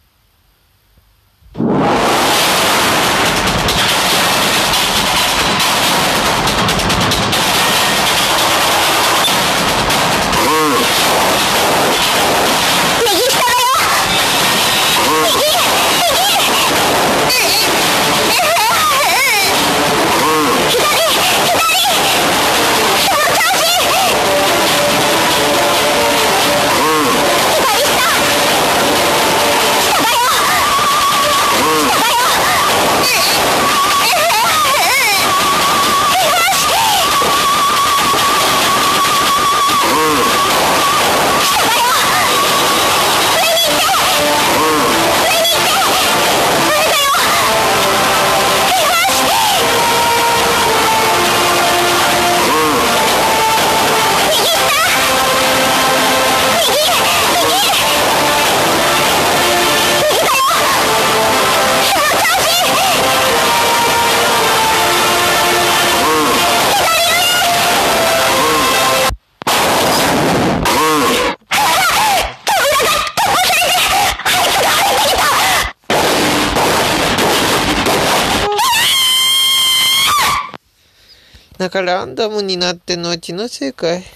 だからランダムになってんのは気のせいかい。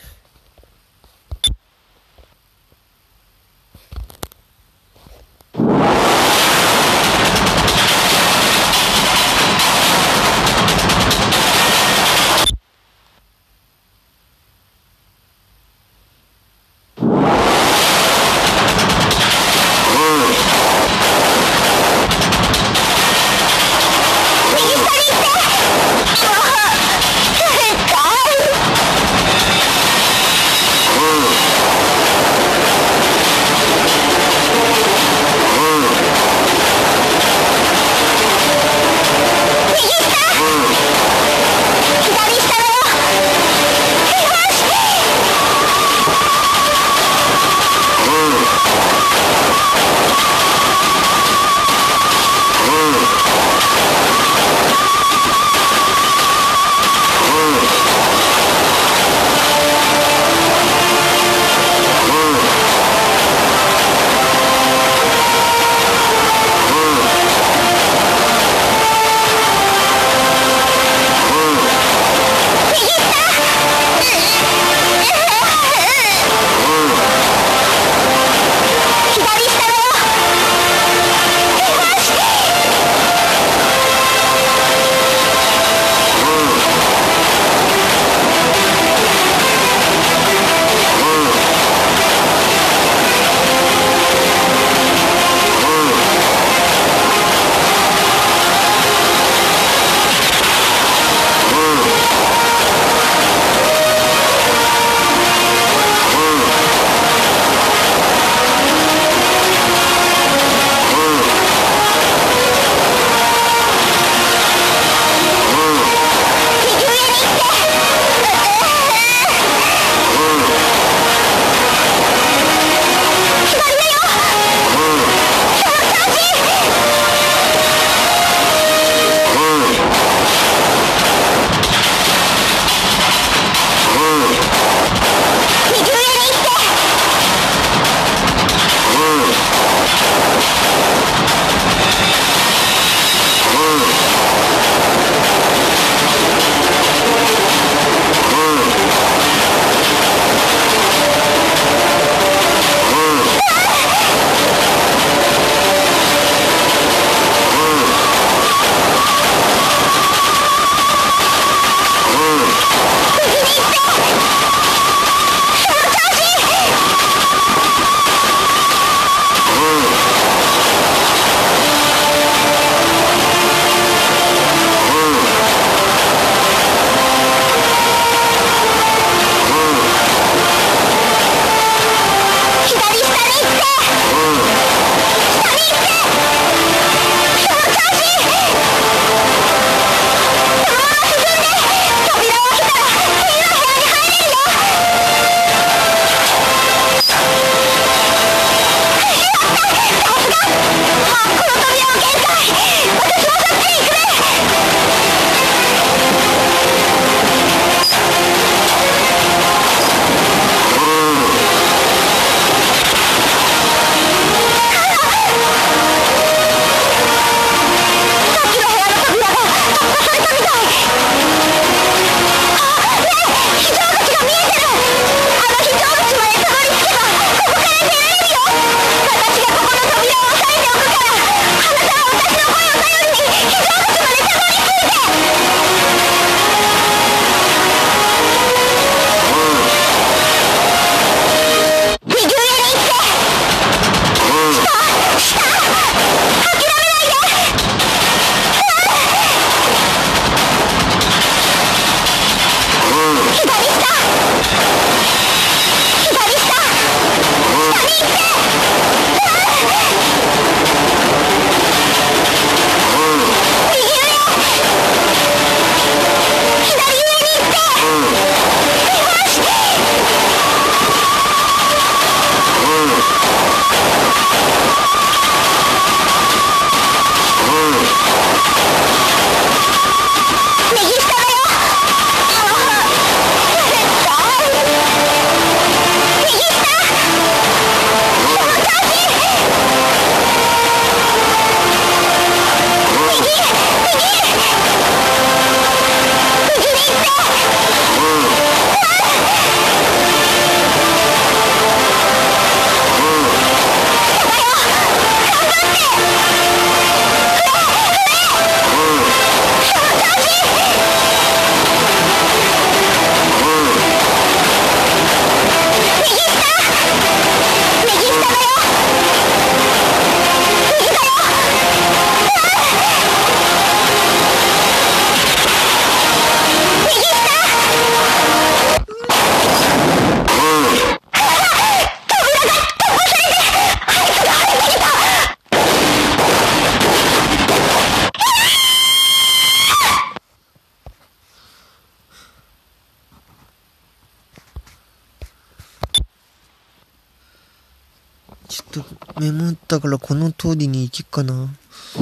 と眠ったからこの通りに行きかな。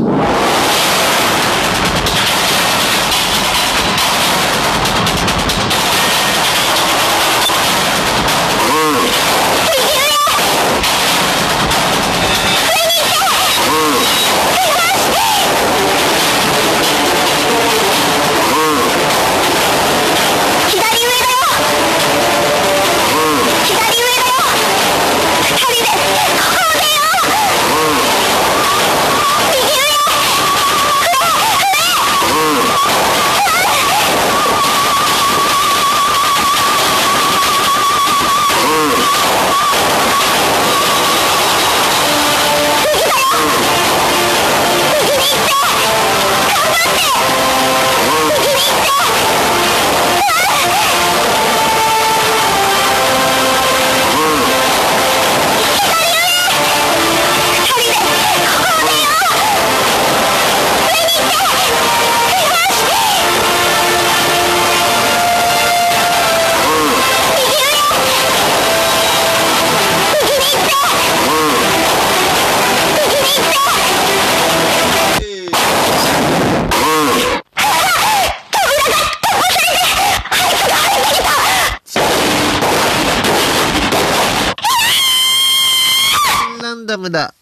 ランダムだ。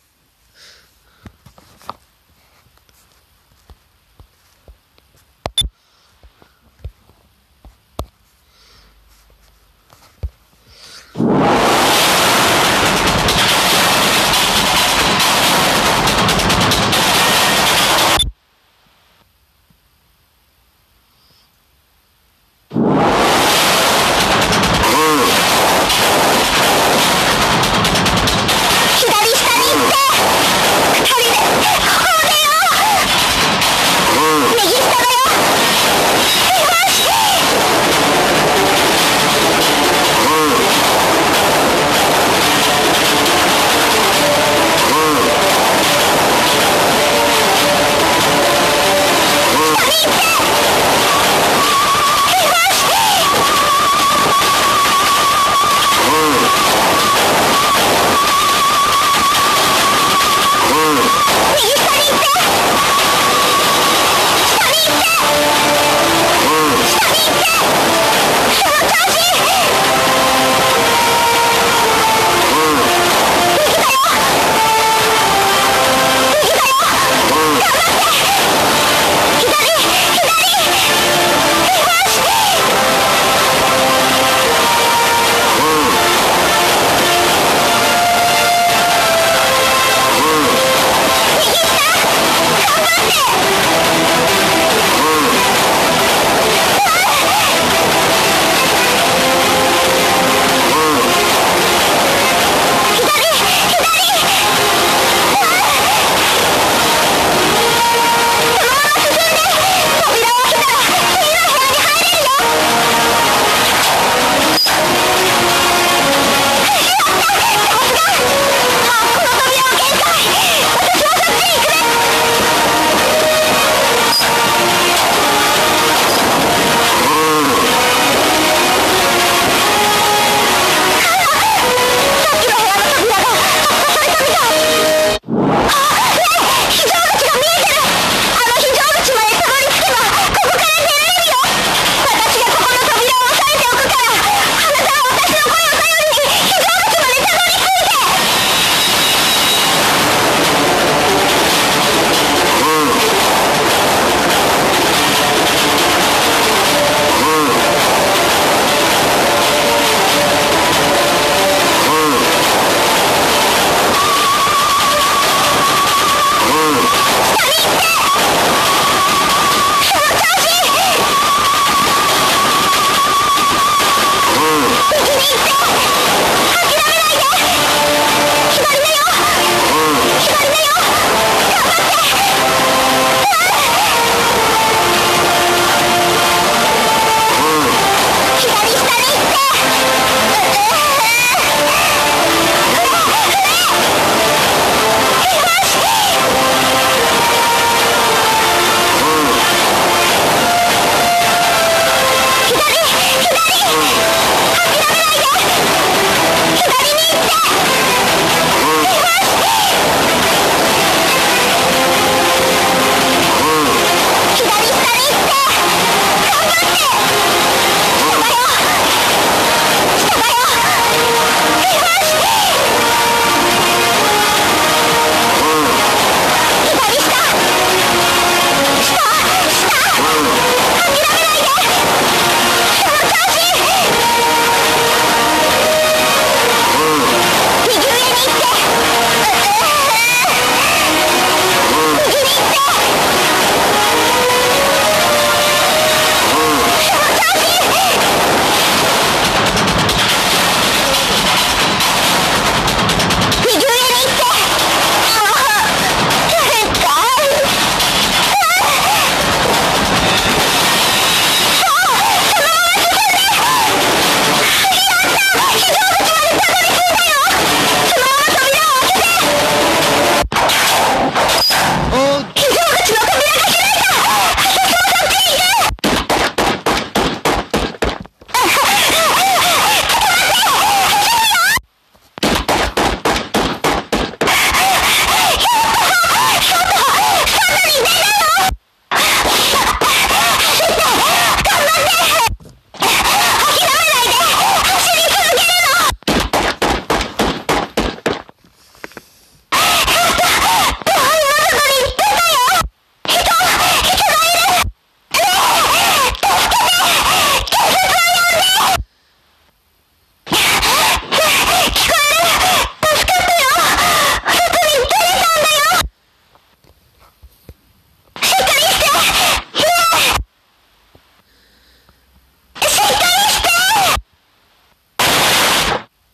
左下に行って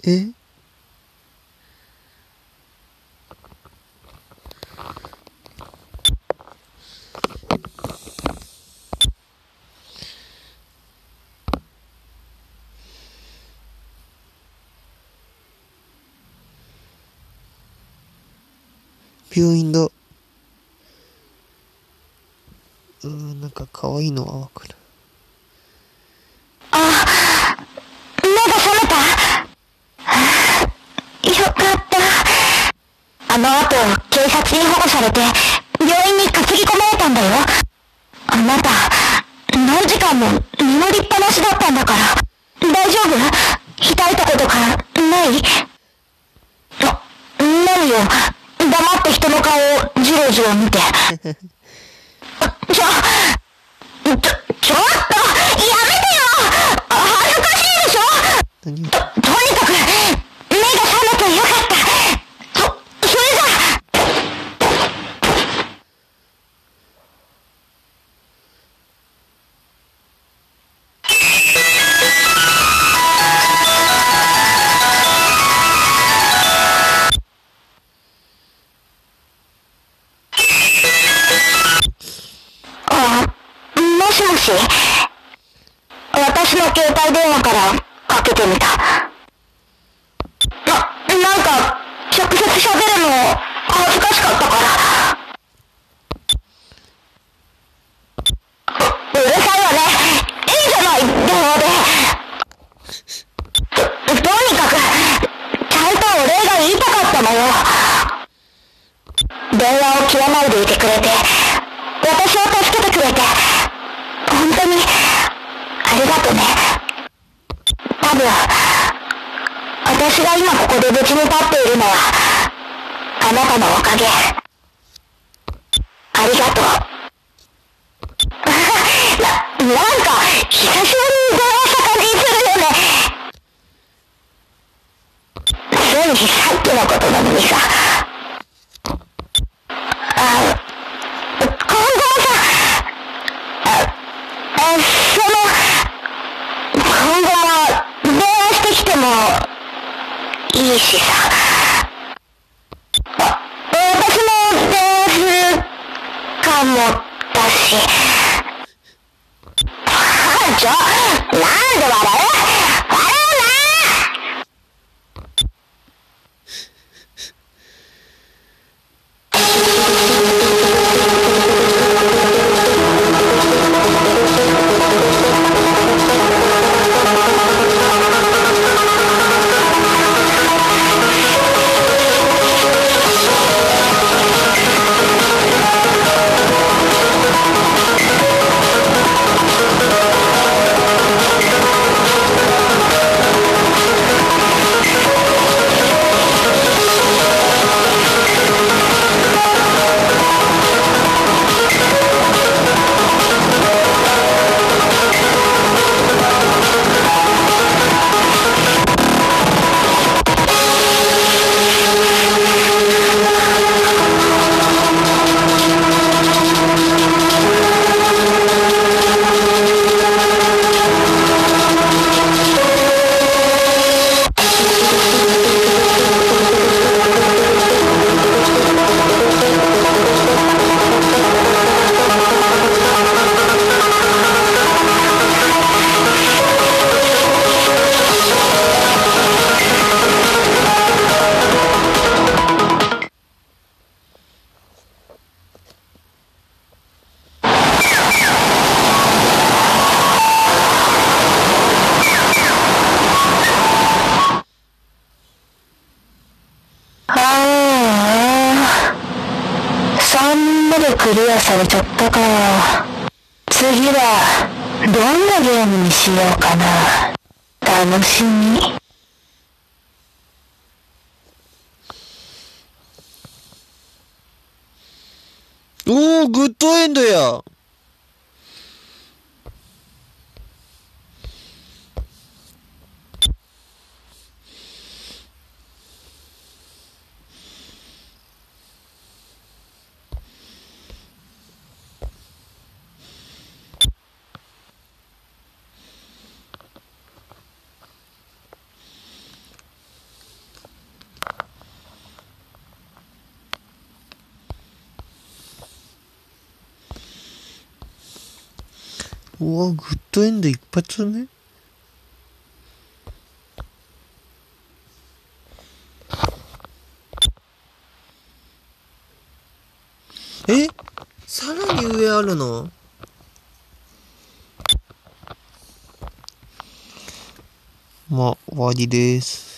え病院だ。うーん、なんか可愛いのはわかる。 あ、目が覚めた。よかった。あの後、警察に保護されて、病院に担ぎ込まれたんだよ。あなた、何時間も眠りっぱなしだったんだから。大丈夫？痛いとことか、ない？あ、なるよ。黙って人の顔をじろじろ見て。ちょ、ちょ、ちょっと、やめてよ！恥ずかしいでしょ！ 何と、とにかく、目が覚めてよかった。そ、それじゃ。あ、もしもし。私の携帯電話からかけてみた。な、なんか、直接喋るの恥ずかしかったから。う、うるさいわね。いいじゃない、電話で。と、とにかく、ちゃんとお礼が言いたかったのよ。電話を切らないでいてくれて、私を助けてくれて、本当に、ありがとね。多分、私が今ここで別に立っているのは、あなたのおかげ。ありがとう。な、なんか、久しぶりに電話した感じするよね。ついにさっきのことなのにさ。あ、今後もさ、あ、あ、その、今後も電話してきてもいいしさ。あ、私も電話するかもだし。あ、ちょ、なんで笑う？笑うな！クリアされちゃったか。次はどんなゲームにしようかな。楽しみ。 おー、グッドエンドや。 うわ、グッドエンド一発目。え、さらに上あるの？まあ、終わりです。